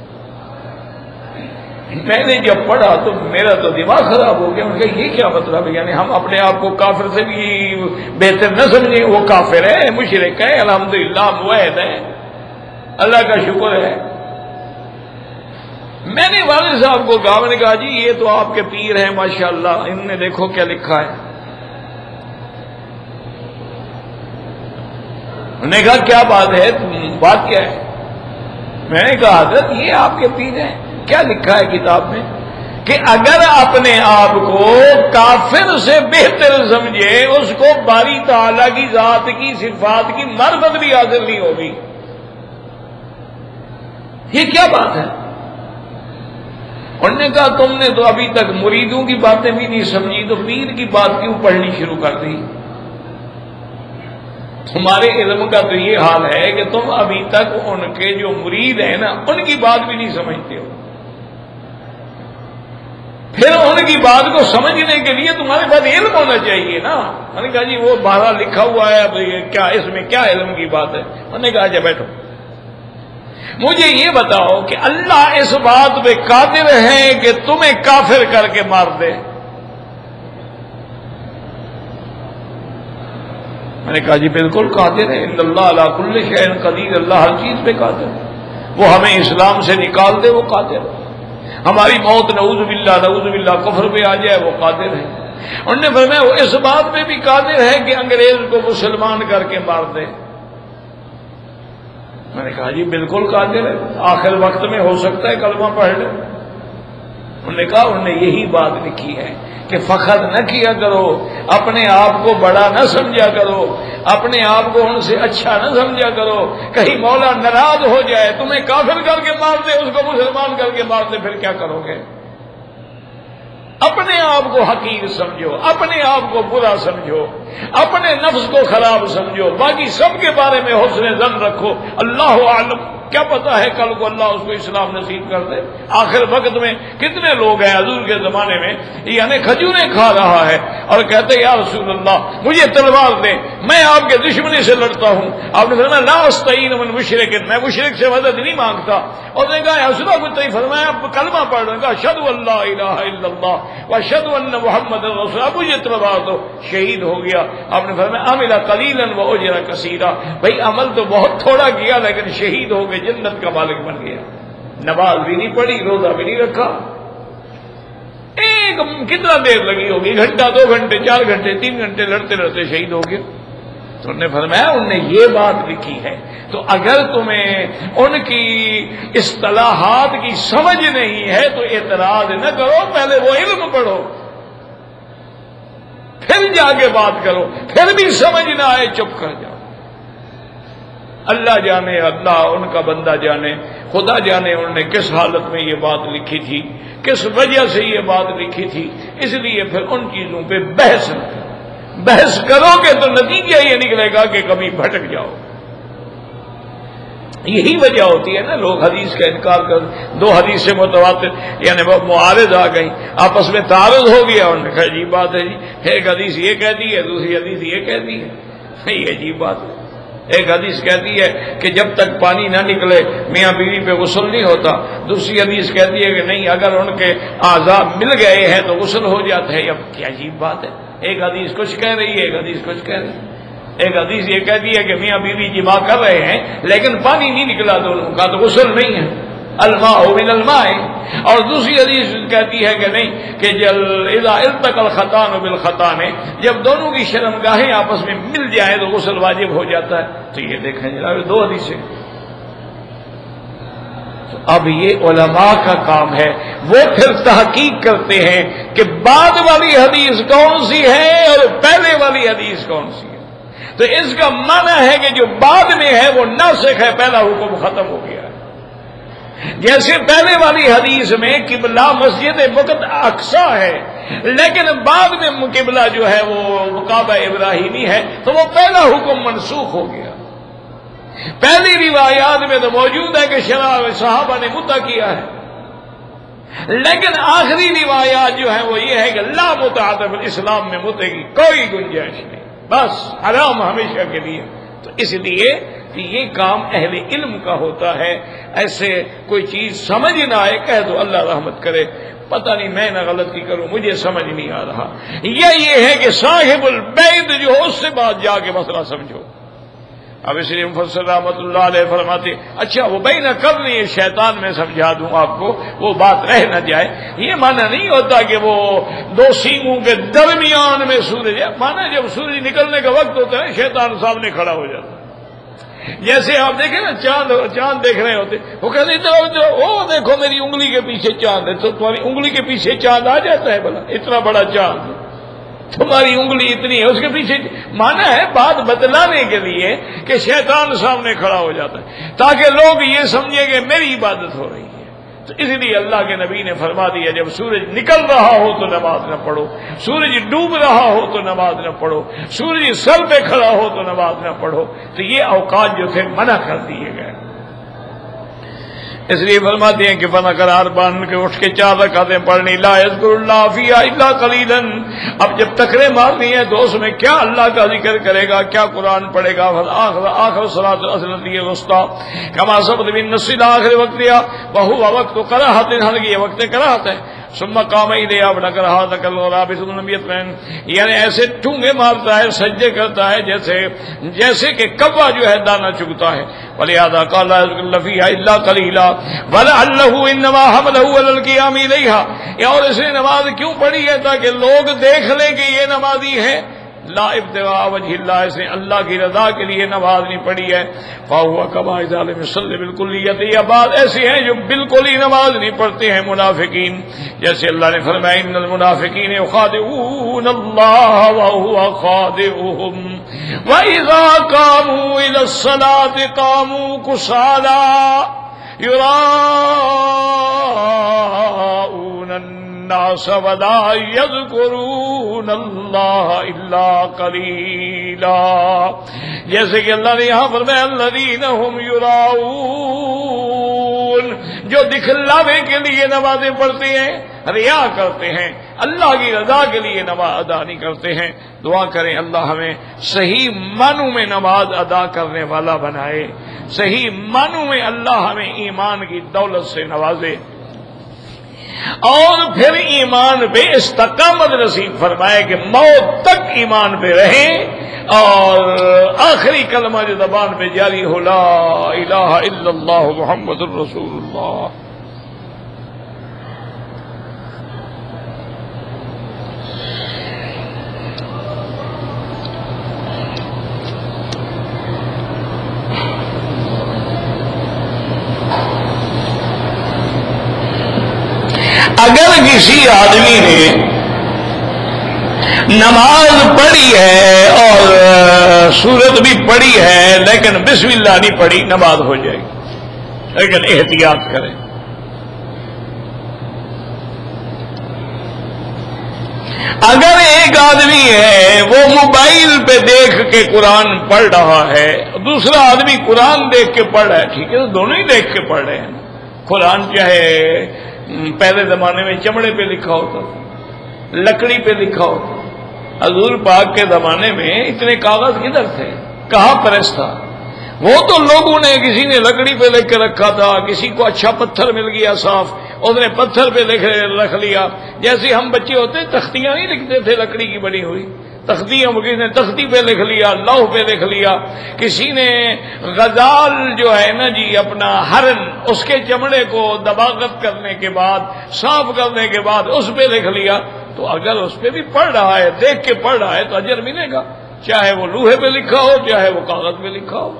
A: میں نے جب پڑھا تو میرا تو دماغ خراب ہو گیا. ان کا یہ کیا مطلب ہے؟ یعنی ہم اپنے آپ کو کافر سے بھی بہتر نہ سمجھیں. وہ کافر ہے، مشرک ہے، الحمدللہ موحد ہے، اللہ کا شکر ہے. میں نے والد صاحب کو کہا، میں نے کہا جی یہ تو آپ کے پیر ہیں ماشاءاللہ، انہوں نے دیکھو کیا لکھا ہے. انہوں نے کہا کیا بات ہے، بات کیا ہے؟ میں نے کہا حضرت یہ آپ کے پیر ہیں، کیا لکھا ہے کتاب میں کہ اگر اپنے آپ کو کافر سے بہتر سمجھے اس کو باری تعالیٰ کی ذات کی صفات کی معرفت بھی حاصل نہیں ہوگی. یہ کیا بات ہے؟ انہوں نے کہا تم نے تو ابھی تک مریدوں کی باتیں بھی نہیں سمجھی تو پیر کی بات کیوں پڑھنی شروع کر دی؟ تمہارے علم کا تو یہ حال ہے کہ تم ابھی تک ان کے جو مرید ہیں نا ان کی بات بھی نہیں سمجھتے ہو. پھر ان کی بات کو سمجھنے کے لیے تمہارے پاس علم ہونا چاہیے نا. میں نے کہا جی وہ بارہ لکھا ہوا ہے، اب کیا اس میں کیا علم کی بات ہے؟ انہوں نے کہا اچھا بیٹھو، مجھے یہ بتاؤ کہ اللہ اس بات پہ قادر ہے کہ تمہیں کافر کر کے مار دے؟ میں نے کہا جی بالکل قادر ہے، ان اللہ علی کل شیء قدیر، اللہ ہر چیز پہ قادر ہے. وہ ہمیں اسلام سے نکال دے وہ قادر ہے، ہماری موت نعوذ باللہ نعوذ باللہ کفر پہ آ جائے وہ قادر ہے. انہوں نے فرمایا وہ اس بات پہ بھی قادر ہے کہ انگریز کو مسلمان کر کے مار دے. میں نے کہا جی بالکل قادر ہے، آخر وقت میں ہو سکتا ہے کلمہ پڑھ لے. انہوں نے کہا انہوں نے یہی بات لکھی ہے کہ فخر نہ کیا کرو، اپنے آپ کو بڑا نہ سمجھا کرو، اپنے آپ کو ان سے اچھا نہ سمجھا کرو. کہیں مولا ناراض ہو جائے، تمہیں کافر کر کے مار دے، اس کو مسلمان کر کے مار دے، پھر کیا کرو گے؟ اپنے آپ کو حقیر سمجھو، اپنے آپ کو برا سمجھو، اپنے نفس کو خراب سمجھو، باقی سب کے بارے میں حسن ظن رکھو. اللہ عالم، کیا پتا ہے کل کو اللہ اس کو اسلام نصیب کر دے. آخر وقت میں کتنے لوگ ہیں حضور کے زمانے میں یعنی کھجوریں کھا رہا ہے اور کہتے یا رسول اللہ مجھے تلوار دیں، میں آپ کے دشمنی سے لڑتا ہوں. آپ نے فرمایا لا استعین من مشرک، میں مشرک سے مدد نہیں مانگتا. اور نے کہا حضور کو تو فرمایا کلمہ پڑھ رہا ہے، اشہد ان لا الہ الا اللہ واشہد ان محمد رسول اللہ، مجھے تلوار دو. شہید ہو گیا. آپ نے فرمایا عمل قلیلا واجر کثیرا، بھائی عمل تو بہت تھوڑا کیا لیکن شہید ہو گئے، جنت کا مالک بن گیا. نماز بھی نہیں پڑھی، روزہ بھی نہیں رکھا. ایک کتنا دیر لگی ہوگی، گھنٹہ، دو گھنٹے، چار گھنٹے، تین گھنٹے لڑتے لڑتے شہید ہو گیا. تو انہوں نے فرمایا انہوں نے یہ بات لکھی ہے. تو اگر تمہیں ان کی اصطلاحات کی سمجھ نہیں ہے تو اعتراض نہ کرو، پہلے وہ علم پڑھو پھر جا کے بات کرو. پھر بھی سمجھ نہ آئے چپ کر جاؤ. اللہ جانے، اللہ ان کا بندہ جانے، خدا جانے انہوں نے کس حالت میں یہ بات لکھی تھی، کس وجہ سے یہ بات لکھی تھی. اس لیے پھر ان چیزوں پہ بحث بحث کرو گے تو نتیجہ یہ نکلے گا کہ کبھی بھٹک جاؤ. یہی وجہ ہوتی ہے نا لوگ حدیث کا انکار کر، دو حدیث سے متواتر یعنی معارض آ گئی، آپس میں تعارض ہو گیا. انہوں نے کہا عجیب بات ہے جی، ایک حدیث یہ کہتی ہے، دوسری حدیث یہ کہتی ہے. یہ عجیب بات ہے. ایک حدیث کہتی ہے کہ جب تک پانی نہ نکلے میاں بیوی پہ غسل نہیں ہوتا، دوسری حدیث کہتی ہے کہ نہیں اگر ان کے اعضاء مل گئے ہیں تو غسل ہو جاتا ہے. اب کیا عجیب بات ہے، ایک حدیث کچھ کہہ رہی ہے، ایک حدیث کچھ کہہ رہی ہے. ایک حدیث یہ کہتی ہے کہ میاں بیوی جماع کر رہے ہیں لیکن پانی نہیں نکلا دونوں کا تو غسل نہیں ہے، الماء من الماء. اور دوسری حدیث کہتی ہے کہ نہیں کہ جل اذا التقى الختان بالختان، جب دونوں کی شرمگاہیں آپس میں مل جائیں تو غسل واجب ہو جاتا ہے. تو یہ دیکھیں جناب دو حدیثیں. اب یہ علماء کا کام ہے، وہ پھر تحقیق کرتے ہیں کہ بعد والی حدیث کون سی ہے اور پہلے والی حدیث کون سی ہے. تو اس کا معنی ہے کہ جو بعد میں ہے وہ ناسخ ہے، پہلا حکم ختم ہو گیا ہے. جیسے پہلے والی حدیث میں قبلہ مسجد وقت اقصی ہے، لیکن بعد میں قبلہ جو ہے وہ کعبہ ابراہیمی ہے، تو وہ پہلا حکم منسوخ ہو گیا۔ پہلی روایات میں تو موجود ہے کہ صحابہ نے متع کیا ہے، لیکن آخری روایات جو ہے وہ یہ ہے کہ لا متعۃ فی الاسلام میں متع کی کوئی گنجائش نہیں، بس حرام ہمیشہ کے لیے۔ تو اس لیے کہ یہ کام اہل علم کا ہوتا ہے، ایسے کوئی چیز سمجھ نہ آئے کہہ دو اللہ رحمت کرے، پتہ نہیں میں نہ غلطی کروں، مجھے سمجھ نہیں آ رہا، یا یہ ہے کہ صاحب البید جو ہو اس سے بات جا کے مسئلہ سمجھو۔ اب اس لیے مفسر رحمۃ اللہ علیہ فرماتے اچھا وہ بین کرنی ہے شیطان میں سمجھا دوں آپ کو، وہ بات رہ نہ جائے، یہ معنی نہیں ہوتا کہ وہ دو سینگوں کے درمیان میں سورج ہے، معنی جب سورج نکلنے کا وقت ہوتا ہے شیطان سامنے کھڑا ہو جاتا ہے۔ جیسے آپ دیکھیں نا چاند چاند دیکھ رہے ہوتے، وہ کہتے ہیں وہ دیکھو میری انگلی کے پیچھے چاند ہے، تو تمہاری انگلی کے پیچھے چاند آ جاتا ہے بھلا، اتنا بڑا چاند تمہاری انگلی اتنی ہے، اس کے پیچھے مانا ہے بات بتلانے کے لیے کہ شیطان سامنے کھڑا ہو جاتا ہے تاکہ لوگ یہ سمجھیں کہ میری عبادت ہو رہی ہے۔ تو اس لیے اللہ کے نبی نے فرما دیا جب سورج نکل رہا ہو تو نماز نہ پڑھو، سورج ڈوب رہا ہو تو نماز نہ پڑھو، سورج سر پہ کھڑا ہو تو نماز نہ پڑھو۔ تو یہ اوقات جو تھے منع کر دیے گئے، اس لیے فرماتے ہیں کہ فنا قرار باندھ کے اٹھ کے چار رکعتیں پڑھنی، لا یذکر اللہ فیہا الا قلیلا، اب جب ٹکرے مارنی ہے تو اس میں کیا اللہ کا ذکر کرے گا، کیا قرآن پڑھے گا، آخر آخر صلاۃ العصر الوسطی کما ثبت بالنص آخر وقتها وهو وقت کراہت، حالانکہ یہ وقت کراہت ہے۔ ثم قام الیہا فنکرہا تکلغراب ثم یطمئن، یعنی ایسے ٹونگے مارتا ہے، سجدے کرتا ہے جیسے جیسے کہ کوا جو ہے دانا چگتا ہے۔ ولہذا قال لا یذکر اللہ فیہا الا قلیلا ولعلہ انما حملہ علی القیام الیہا، اور اس نے نماز کیوں پڑھی ہے تاکہ لوگ دیکھ لیں کہ یہ نمازی ہے، لا ابتغاء وجہ اللہ، اس نے اللہ کی رضا کے لیے نماز نہیں پڑھی ہے۔ فہو کما اذا لم یصلی بالکلیۃ، یہ بات ایسی ہیں جو بالکل ہی نماز نہیں پڑھتے ہیں منافقین، جیسے اللہ نے فرمایا ان المنافقین یخادعون اللہ وهو خادعهم واذا قاموا الى الصلاۃ قاموا کسالى یراؤون الناس ولا یذکرون اللہ الا قلیلا، جیسے کہ اللہ نے یہاں فرمایا الذین هم یراؤون، جو دکھلاوے کے لیے نمازیں پڑھتے ہیں، ریا کرتے ہیں، اللہ کی رضا کے لیے نماز ادا نہیں کرتے ہیں۔ دعا کریں اللہ ہمیں صحیح معنوں میں نماز ادا کرنے والا بنائے، صحیح معنوں میں اللہ ہمیں ایمان کی دولت سے نوازے، اور پھر ایمان پہ استقامت نصیب فرمائے کہ موت تک ایمان پہ رہیں، اور آخری کلمہ جو زبان پہ جاری ہو لا الہ الا اللہ محمد الرسول اللہ۔ اگر کسی آدمی نے نماز پڑھی ہے اور سورت بھی پڑھی ہے لیکن بسم اللہ نہیں پڑھی، نماز ہو جائے گی، لیکن احتیاط کریں۔ اگر ایک آدمی ہے وہ موبائل پہ دیکھ کے قرآن پڑھ رہا ہے، دوسرا آدمی قرآن دیکھ کے پڑھ رہا ہے، ٹھیک ہے، تو دونوں ہی دیکھ کے پڑھ رہے ہیں۔ قرآن چاہے پہلے زمانے میں چمڑے پہ لکھا ہوتا، لکڑی پہ لکھا ہوتا، حضور پاک کے زمانے میں اتنے کاغذ کدھر تھے، کہاں پریس تھا؟ وہ تو لوگوں نے کسی نے لکڑی پہ لکھ کے رکھا تھا، کسی کو اچھا پتھر مل گیا صاف، اس نے پتھر پہ لکھ رکھ لیا، جیسے ہم بچے ہوتے تختیاں نہیں لکھتے تھے لکڑی کی بنی ہوئی تختیاں، کسی نے تختی پہ لکھ لیا، لوح پہ لکھ لیا، کسی نے غزال جو ہے نا جی اپنا ہرن، اس کے چمڑے کو دباغت کرنے کے بعد صاف کرنے کے بعد اس پہ لکھ لیا، تو اگر اس پہ بھی پڑھ رہا ہے، دیکھ کے پڑھ رہا ہے تو اجر ملے گا، چاہے وہ لوہے پہ لکھا ہو چاہے وہ کاغذ پہ لکھا ہو۔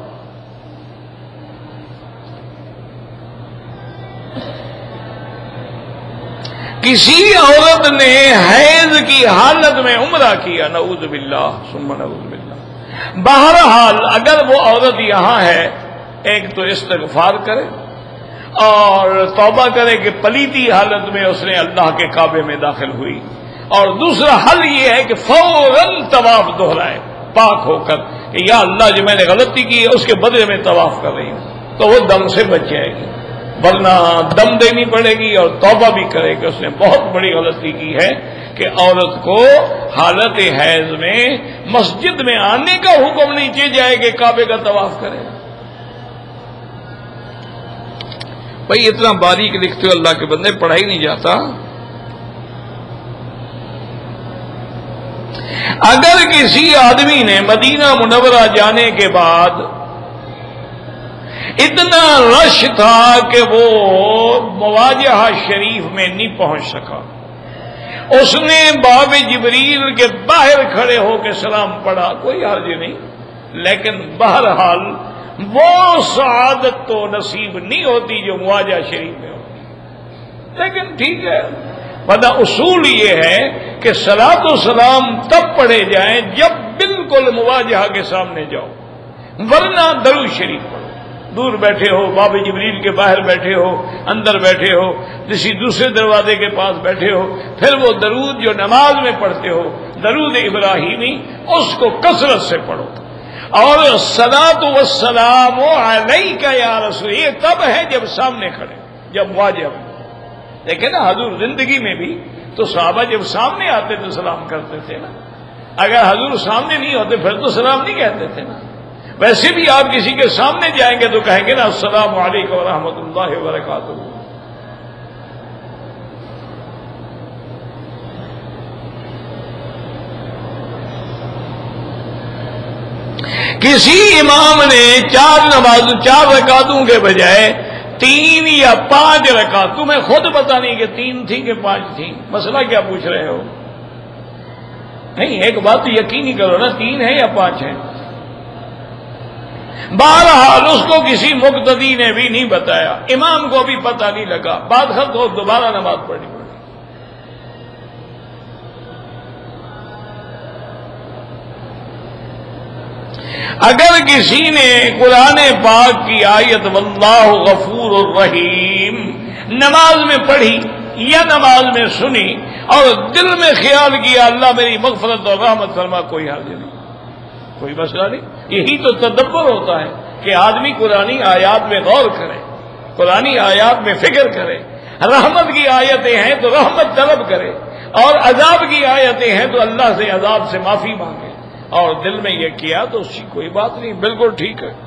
A: کسی عورت نے حیض کی حالت میں عمرہ کیا، نعوذ باللہ ثم نعوذ باللہ، بہرحال اگر وہ عورت یہاں ہے، ایک تو استغفار کرے اور توبہ کرے کہ پلیتی حالت میں اس نے اللہ کے کعبے میں داخل ہوئی، اور دوسرا حل یہ ہے کہ فوراً طواف دہرائے پاک ہو کر کہ یا اللہ جو میں نے غلطی کی ہے اس کے بدلے میں طواف کر رہی ہوں، تو وہ دم سے بچ جائے گی، ورنہ دم دینی پڑے گی اور توبہ بھی کرے کہ اس نے بہت بڑی غلطی کی ہے کہ عورت کو حالت حیض میں مسجد میں آنے کا حکم نہیں کیا جائے کہ کعبے کا طواف کرے۔ بھائی اتنا باریک لکھتے ہو اللہ کے بندے، پڑھا ہی نہیں جاتا۔ اگر کسی آدمی نے مدینہ منورہ جانے کے بعد اتنا رش تھا کہ وہ مواجہہ شریف میں نہیں پہنچ سکا، اس نے باب جبریل کے باہر کھڑے ہو کے سلام پڑھا، کوئی حرج نہیں، لیکن بہرحال وہ سعادت تو نصیب نہیں ہوتی جو مواجہہ شریف میں ہوتی، لیکن ٹھیک ہے۔ ورنہ اصول یہ ہے کہ صلاۃ و سلام تب پڑھے جائیں جب بالکل مواجہہ کے سامنے جاؤ، ورنہ درود شریف پڑھو، دور بیٹھے ہو، باب جبریل کے باہر بیٹھے ہو، اندر بیٹھے ہو، کسی دوسرے دروازے کے پاس بیٹھے ہو، پھر وہ درود جو نماز میں پڑھتے ہو، درود ابراہیمی، اس کو کثرت سے پڑھو۔ اور الصلاۃ والسلام علیک یا رسول، یہ تب ہے جب سامنے کھڑے، جب واجب۔ دیکھیں نا حضور زندگی میں بھی تو صحابہ جب سامنے آتے تو سلام کرتے تھے نا، اگر حضور سامنے نہیں ہوتے پھر تو سلام نہیں کہتے تھے نا۔ ویسے بھی آپ کسی کے سامنے جائیں گے تو کہیں گے نا السلام علیکم ورحمۃ اللہ وبرکاتہ۔ کسی امام نے چار نماز چار رکعتوں کے بجائے تین یا پانچ رکعت، تمہیں خود پتہ نہیں کہ تین تھی کہ پانچ تھی، مسئلہ کیا پوچھ رہے ہو؟ نہیں، ایک بات تو یقینی کرو نا، تین ہے یا پانچ ہے؟ بہرحال اس کو کسی مقتدی نے بھی نہیں بتایا، امام کو بھی پتہ نہیں لگا، بعد خط ہو دوبارہ نماز پڑھنی پڑی۔ اگر کسی نے قرآن پاک کی آیت واللہ غفور الرحیم نماز میں پڑھی یا نماز میں سنی اور دل میں خیال کیا اللہ میری مغفرت اور رحمت فرما، کوئی حرج نہیں، کوئی مسئلہ نہیں۔ یہی تو تدبر ہوتا ہے کہ آدمی قرآنی آیات میں غور کرے، قرآنی آیات میں فکر کرے، رحمت کی آیتیں ہیں تو رحمت طلب کرے، اور عذاب کی آیتیں ہیں تو اللہ سے عذاب سے معافی مانگے، اور دل میں یہ کیا تو اس کی کوئی بات نہیں، بالکل ٹھیک ہے۔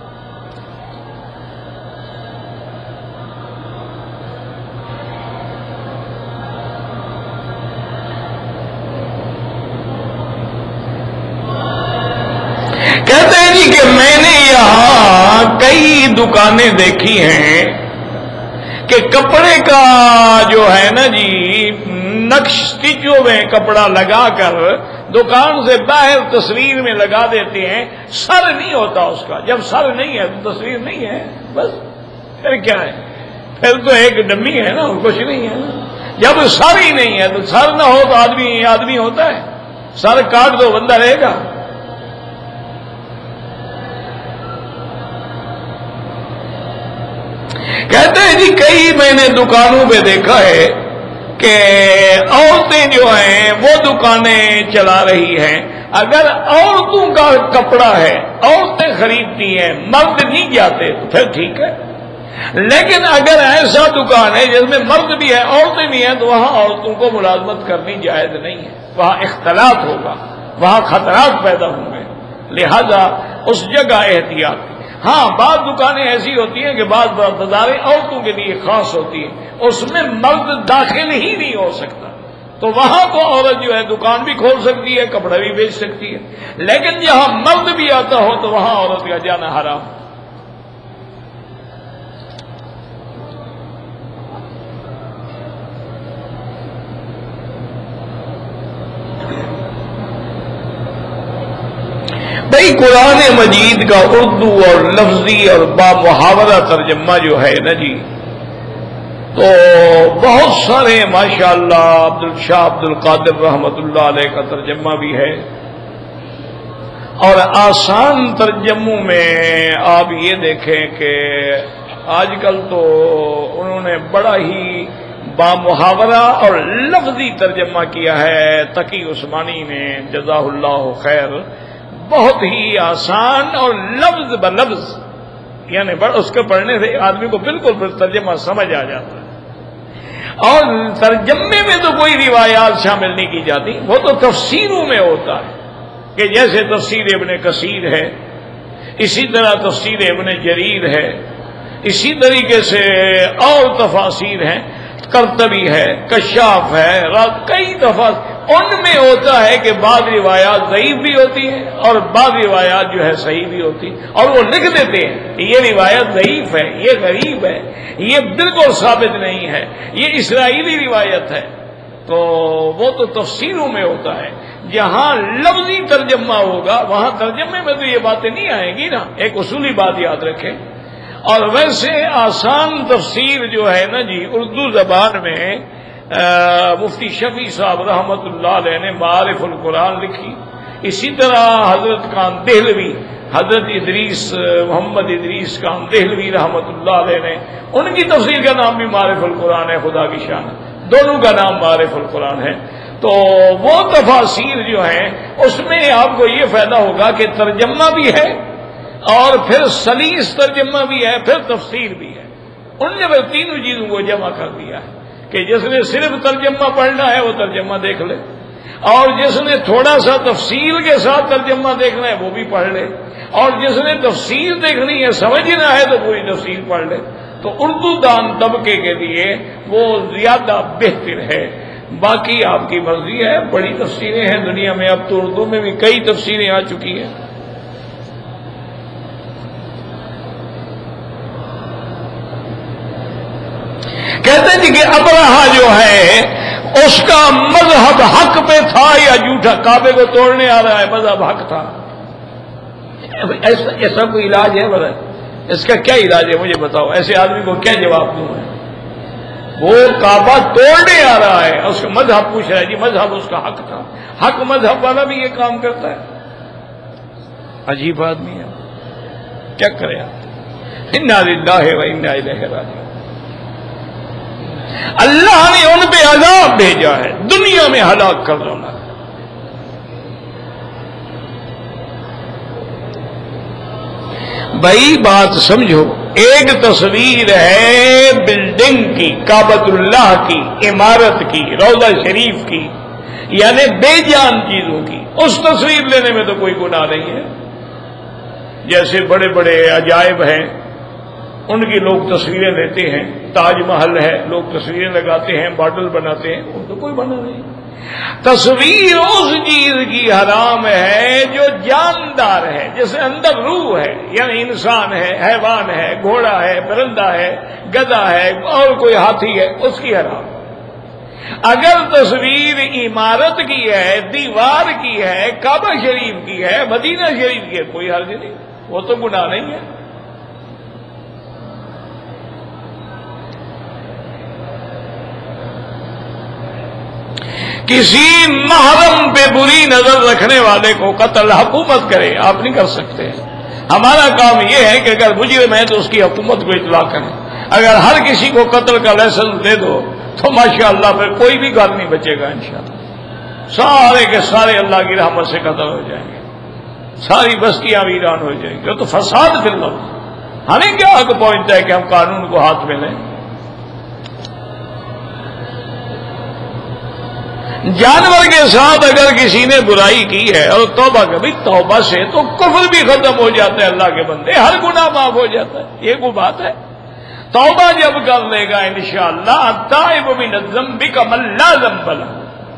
A: کہتے ہیں جی کہ میں نے یہاں کئی دکانیں دیکھی ہیں کہ کپڑے کا جو ہے نا جی نقش سٹچوں میں کپڑا لگا کر دکان سے باہر تصویر میں لگا دیتے ہیں، سر نہیں ہوتا اس کا، جب سر نہیں ہے تو تصویر نہیں ہے، بس پھر کیا ہے؟ پھر تو ایک ڈمی ہے نا، کچھ نہیں ہے نا۔ جب سر ہی نہیں ہے تو سر نہ ہو تو آدمی آدمی ہوتا ہے، سر کاٹ دو بندہ رہے گا۔ کہتے ہیں جی کئی میں نے دکانوں پہ دیکھا ہے کہ عورتیں جو ہیں وہ دکانیں چلا رہی ہیں، اگر عورتوں کا کپڑا ہے عورتیں خریدتی ہیں، مرد نہیں جاتے تو پھر ٹھیک ہے، لیکن اگر ایسا دکان ہے جس میں مرد بھی ہے عورتیں بھی ہیں تو وہاں عورتوں کو ملازمت کرنی جائز نہیں ہے، وہاں اختلاط ہوگا، وہاں خطرات پیدا ہوں گے، لہذا اس جگہ احتیاط۔ ہاں بعض دکانیں ایسی ہوتی ہیں کہ بعض بازاریں عورتوں کے لیے خاص ہوتی ہیں، اس میں مرد داخل ہی نہیں ہو سکتا، تو وہاں تو عورت جو ہے دکان بھی کھول سکتی ہے، کپڑا بھی بیچ سکتی ہے، لیکن جہاں مرد بھی آتا ہو تو وہاں عورت کا جانا حرام۔ بھائی قرآن مجید کا اردو اور لفظی اور با محاورہ ترجمہ جو ہے نا جی، تو بہت سارے ماشاءاللہ عبد الشاہ عبد القادر رحمت اللہ علیہ کا ترجمہ بھی ہے، اور آسان ترجموں میں آپ یہ دیکھیں کہ آج کل تو انہوں نے بڑا ہی بامحاورہ اور لفظی ترجمہ کیا ہے تقی عثمانی نے جزاہ اللہ خیر، بہت ہی آسان اور لفظ بلفظ، یعنی اس کے پڑھنے سے آدمی کو بالکل ترجمہ سمجھ آ جاتا ہے۔ اور ترجمے میں تو کوئی روایات شامل نہیں کی جاتی، وہ تو تفسیروں میں ہوتا ہے کہ جیسے تفسیر ابن کثیر ہے، اسی طرح تفسیر ابن جریر ہے، اسی طریقے سے اور تفاسیر ہیں، قرطبی ہے، کشاف ہے، کئی دفعہ ان میں ہوتا ہے کہ بعض روایات ضعیف بھی ہوتی ہیں اور بعض روایات جو ہے صحیح بھی ہوتی ہیں، اور وہ لکھ دیتے ہیں یہ روایت ضعیف ہے، یہ غریب ہے، یہ بالکل ثابت نہیں ہے، یہ اسرائیلی روایت ہے۔ تو وہ تو تفسیروں میں ہوتا ہے، جہاں لفظی ترجمہ ہوگا وہاں ترجمے میں تو یہ باتیں نہیں آئیں گی نا، ایک اصولی بات یاد رکھیں۔ اور ویسے آسان تفسیر جو ہے نا جی اردو زبان میں مفتی شفیع صاحب رحمت اللہ علیہ نے معارف القرآن لکھی، اسی طرح حضرت کان دہلوی، حضرت ادریس محمد ادریس کان دہلوی رحمت اللہ علیہ نے، ان کی تفسیر کا نام بھی معارف القرآن ہے، خدا کی شان، دونوں کا نام معارف القرآن ہے۔ تو وہ تفاسیر جو ہیں اس میں آپ کو یہ فائدہ ہوگا کہ ترجمہ بھی ہے اور پھر سلیس ترجمہ بھی ہے، پھر تفسیر بھی ہے۔ ان نے پھر تینوں چیزوں کو جمع کر دیا ہے کہ جس نے صرف ترجمہ پڑھنا ہے وہ ترجمہ دیکھ لے، اور جس نے تھوڑا سا تفصیل کے ساتھ ترجمہ دیکھنا ہے وہ بھی پڑھ لے، اور جس نے تفصیل دیکھنی ہے سمجھنا ہے تو پوری تفصیل پڑھ لے۔ تو اردو دان طبقے کے لیے وہ زیادہ بہتر ہے، باقی آپ کی مرضی ہے۔ بڑی تفسیریں ہیں دنیا میں، اب تو اردو میں بھی کئی تفسیریں آ چکی ہیں۔ کہتے ہیں جی کہ ابرہا جو ہے اس کا مذہب حق پہ تھا یا جھوٹا، کعبے کو توڑنے آ رہا ہے، مذہب حق تھا۔ ایسا ایسا کوئی علاج ہے؟ بتا اس کا کیا علاج ہے مجھے بتاؤ، ایسے آدمی کو کیا جواب دوں میں؟ وہ کعبہ توڑنے آ رہا ہے، اس کا مذہب پوچھ رہا ہے، جی مذہب اس کا حق تھا۔ حق مذہب والا بھی یہ کام کرتا ہے؟ عجیب آدمی ہے، کیا کرے آپ؟ انا للہ و انا الیہ راجعون۔ اللہ نے ان پہ عذاب بھیجا ہے، دنیا میں ہلاک کر دو نا۔ بھائی بات سمجھو، ایک تصویر ہے بلڈنگ کی، کعبۃ اللہ کی، عمارت کی، روضہ شریف کی، یعنی بے جان چیزوں کی، اس تصویر لینے میں تو کوئی گناہ نہیں ہے۔ جیسے بڑے بڑے عجائب ہیں ان کی لوگ تصویریں لیتے ہیں، تاج محل ہے لوگ تصویریں لگاتے ہیں، ماڈل بناتے ہیں، ان کو کوئی بنا نہیں۔ تصویر اس چیز کی حرام ہے جو جاندار ہے، جس اندر روح ہے، یعنی انسان ہے، حیوان ہے، گھوڑا ہے، پرندہ ہے، گدھا ہے اور کوئی ہاتھی ہے، اس کی حرام۔ اگر تصویر عمارت کی ہے، دیوار کی ہے، کعبہ شریف کی ہے، مدینہ شریف کی ہے، کوئی حرج نہیں، وہ تو گناہ نہیں ہے۔ کسی محرم پہ بری نظر رکھنے والے کو قتل حکومت کرے، آپ نہیں کر سکتے۔ ہمارا کام یہ ہے کہ اگر مجرم ہے تو اس کی حکومت کو اطلاع کریں۔ اگر ہر کسی کو قتل کا لائسنس دے دو تو ماشاءاللہ پھر کوئی بھی گھر نہیں بچے گا انشاءاللہ، سارے کے سارے اللہ کی رحمت سے قتل ہو جائیں گے، ساری بستیاں ویران ہو جائیں گی۔ تو فساد فی الارض، ہمیں کیا حق پہنچتا ہے کہ ہم قانون کو ہاتھ میں لیں؟ جانور کے ساتھ اگر کسی نے برائی کی ہے اور توبہ کبھی توبہ سے تو کفر بھی ختم ہو جاتا ہے، اللہ کے بندے ہر گناہ معاف ہو جاتا ہے، یہ کوئی بات ہے؟ توبہ جب کر لے گا انشاءاللہ التائب من الذنب کمن لا ذنب لہ،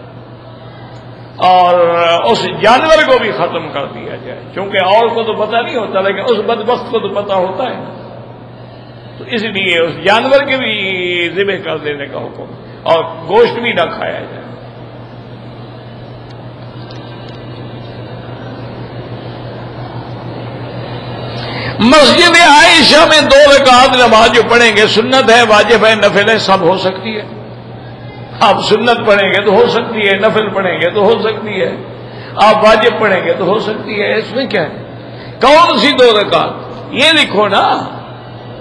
A: اور اس جانور کو بھی ختم کر دیا جائے، کیونکہ اور کو تو پتہ نہیں ہوتا لیکن اس بدبخت کو تو پتہ ہوتا ہے، تو اس لیے اس جانور کے بھی ذبح کر دینے کا حکم، اور گوشت بھی نہ کھایا جائے۔ مسجد عائشہ میں دو رکعت نماز جو پڑھیں گے، سنت ہے، واجب ہے، نفل ہے، سب ہو سکتی ہے۔ آپ سنت پڑھیں گے تو ہو سکتی ہے، نفل پڑھیں گے تو ہو سکتی ہے، آپ واجب پڑھیں گے تو ہو سکتی ہے، اس میں کیا ہے؟ کون سی دو رکعت؟ یہ لکھو نا،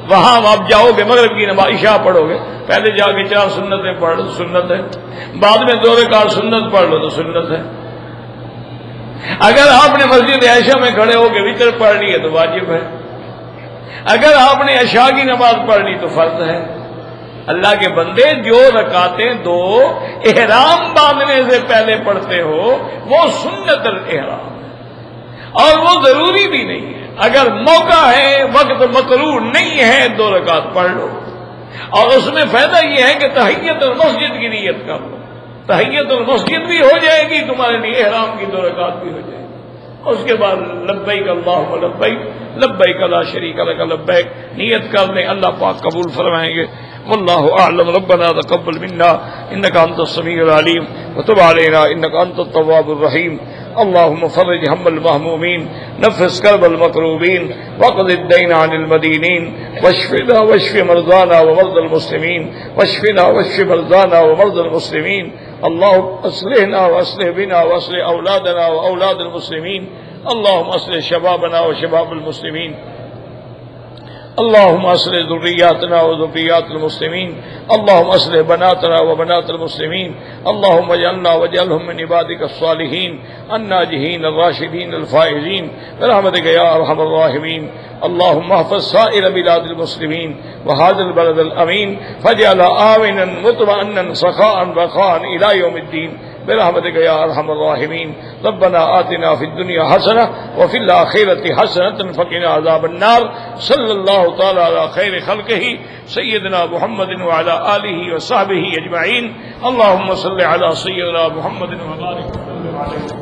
A: وہاں آپ جاؤ گے مغرب کی نماز عشاء پڑھو گے، پہلے جا کے چار سنتیں پڑھ لو تو سنت ہے، بعد میں دو رکعت سنت پڑھ لو تو سنت ہے۔ اگر آپ نے مسجد عائشہ میں کھڑے ہو کے وتر پڑھ لی ہے تو واجب ہے، اگر آپ نے عشاء کی نماز پڑھ لی تو فرض ہے۔ اللہ کے بندے جو رکعتیں دو احرام باندھنے سے پہلے پڑھتے ہو وہ سنت الاحرام ہے، اور وہ ضروری بھی نہیں ہے۔ اگر موقع ہے، وقت مکروہ نہیں ہے، دو رکعت پڑھ لو، اور اس میں فائدہ یہ ہے کہ تحیت المسجد کی نیت کر لو، تحیت المسجد بھی ہو جائے گی تمہارے لیے، احرام کی دو رکعت بھی ہو جائے گی، اور اس کے بعد لبیک اللہم لبیک لبیک لا شریک لک لبیک نیت کر لیں، اللہ پاک قبول فرمائیں گے۔ واللہ اعلم، ربنا تقبل منا انک انت السمیع العلیم وتب علینا انک انت التواب الرحیم۔ اللهم فرج هم المهمومين، نفس كرب المكروبين، واقض الدين عن المدينين، واشفنا واشف مرضانا ومرضى المسلمين، واشفنا واشف مرضانا ومرضى المسلمين، اللهم اصلحنا واصلح بنا واصلح اولادنا واولاد المسلمين، اللهم اصلح شبابنا وشباب المسلمين، اللهم اصلح ذرياتنا وذريات المسلمين، اللهم اصلح بناتنا وبنات المسلمين، اللهم اجعلنا واجعلهم من عبادك الصالحين الناجحين الراشدين الفائزين برحمتك يا ارحم الراحمين۔ اللهم احفظ سائر بلاد المسلمين وهذا البلد الامين فاجعل آمنا مطمئنا سخاء رخاء الى يوم الدين برحمتك يا ارحم الراحمين۔ ربنا آتنا في الدنيا حسنة وفي الآخرة حسنة فقنا عذاب النار۔ صلى الله تعالى على خير خلقه سيدنا محمد وعلى آله وصحبه أجمعين۔ اللهم صل على سيدنا محمد وبارك وسلم عليه۔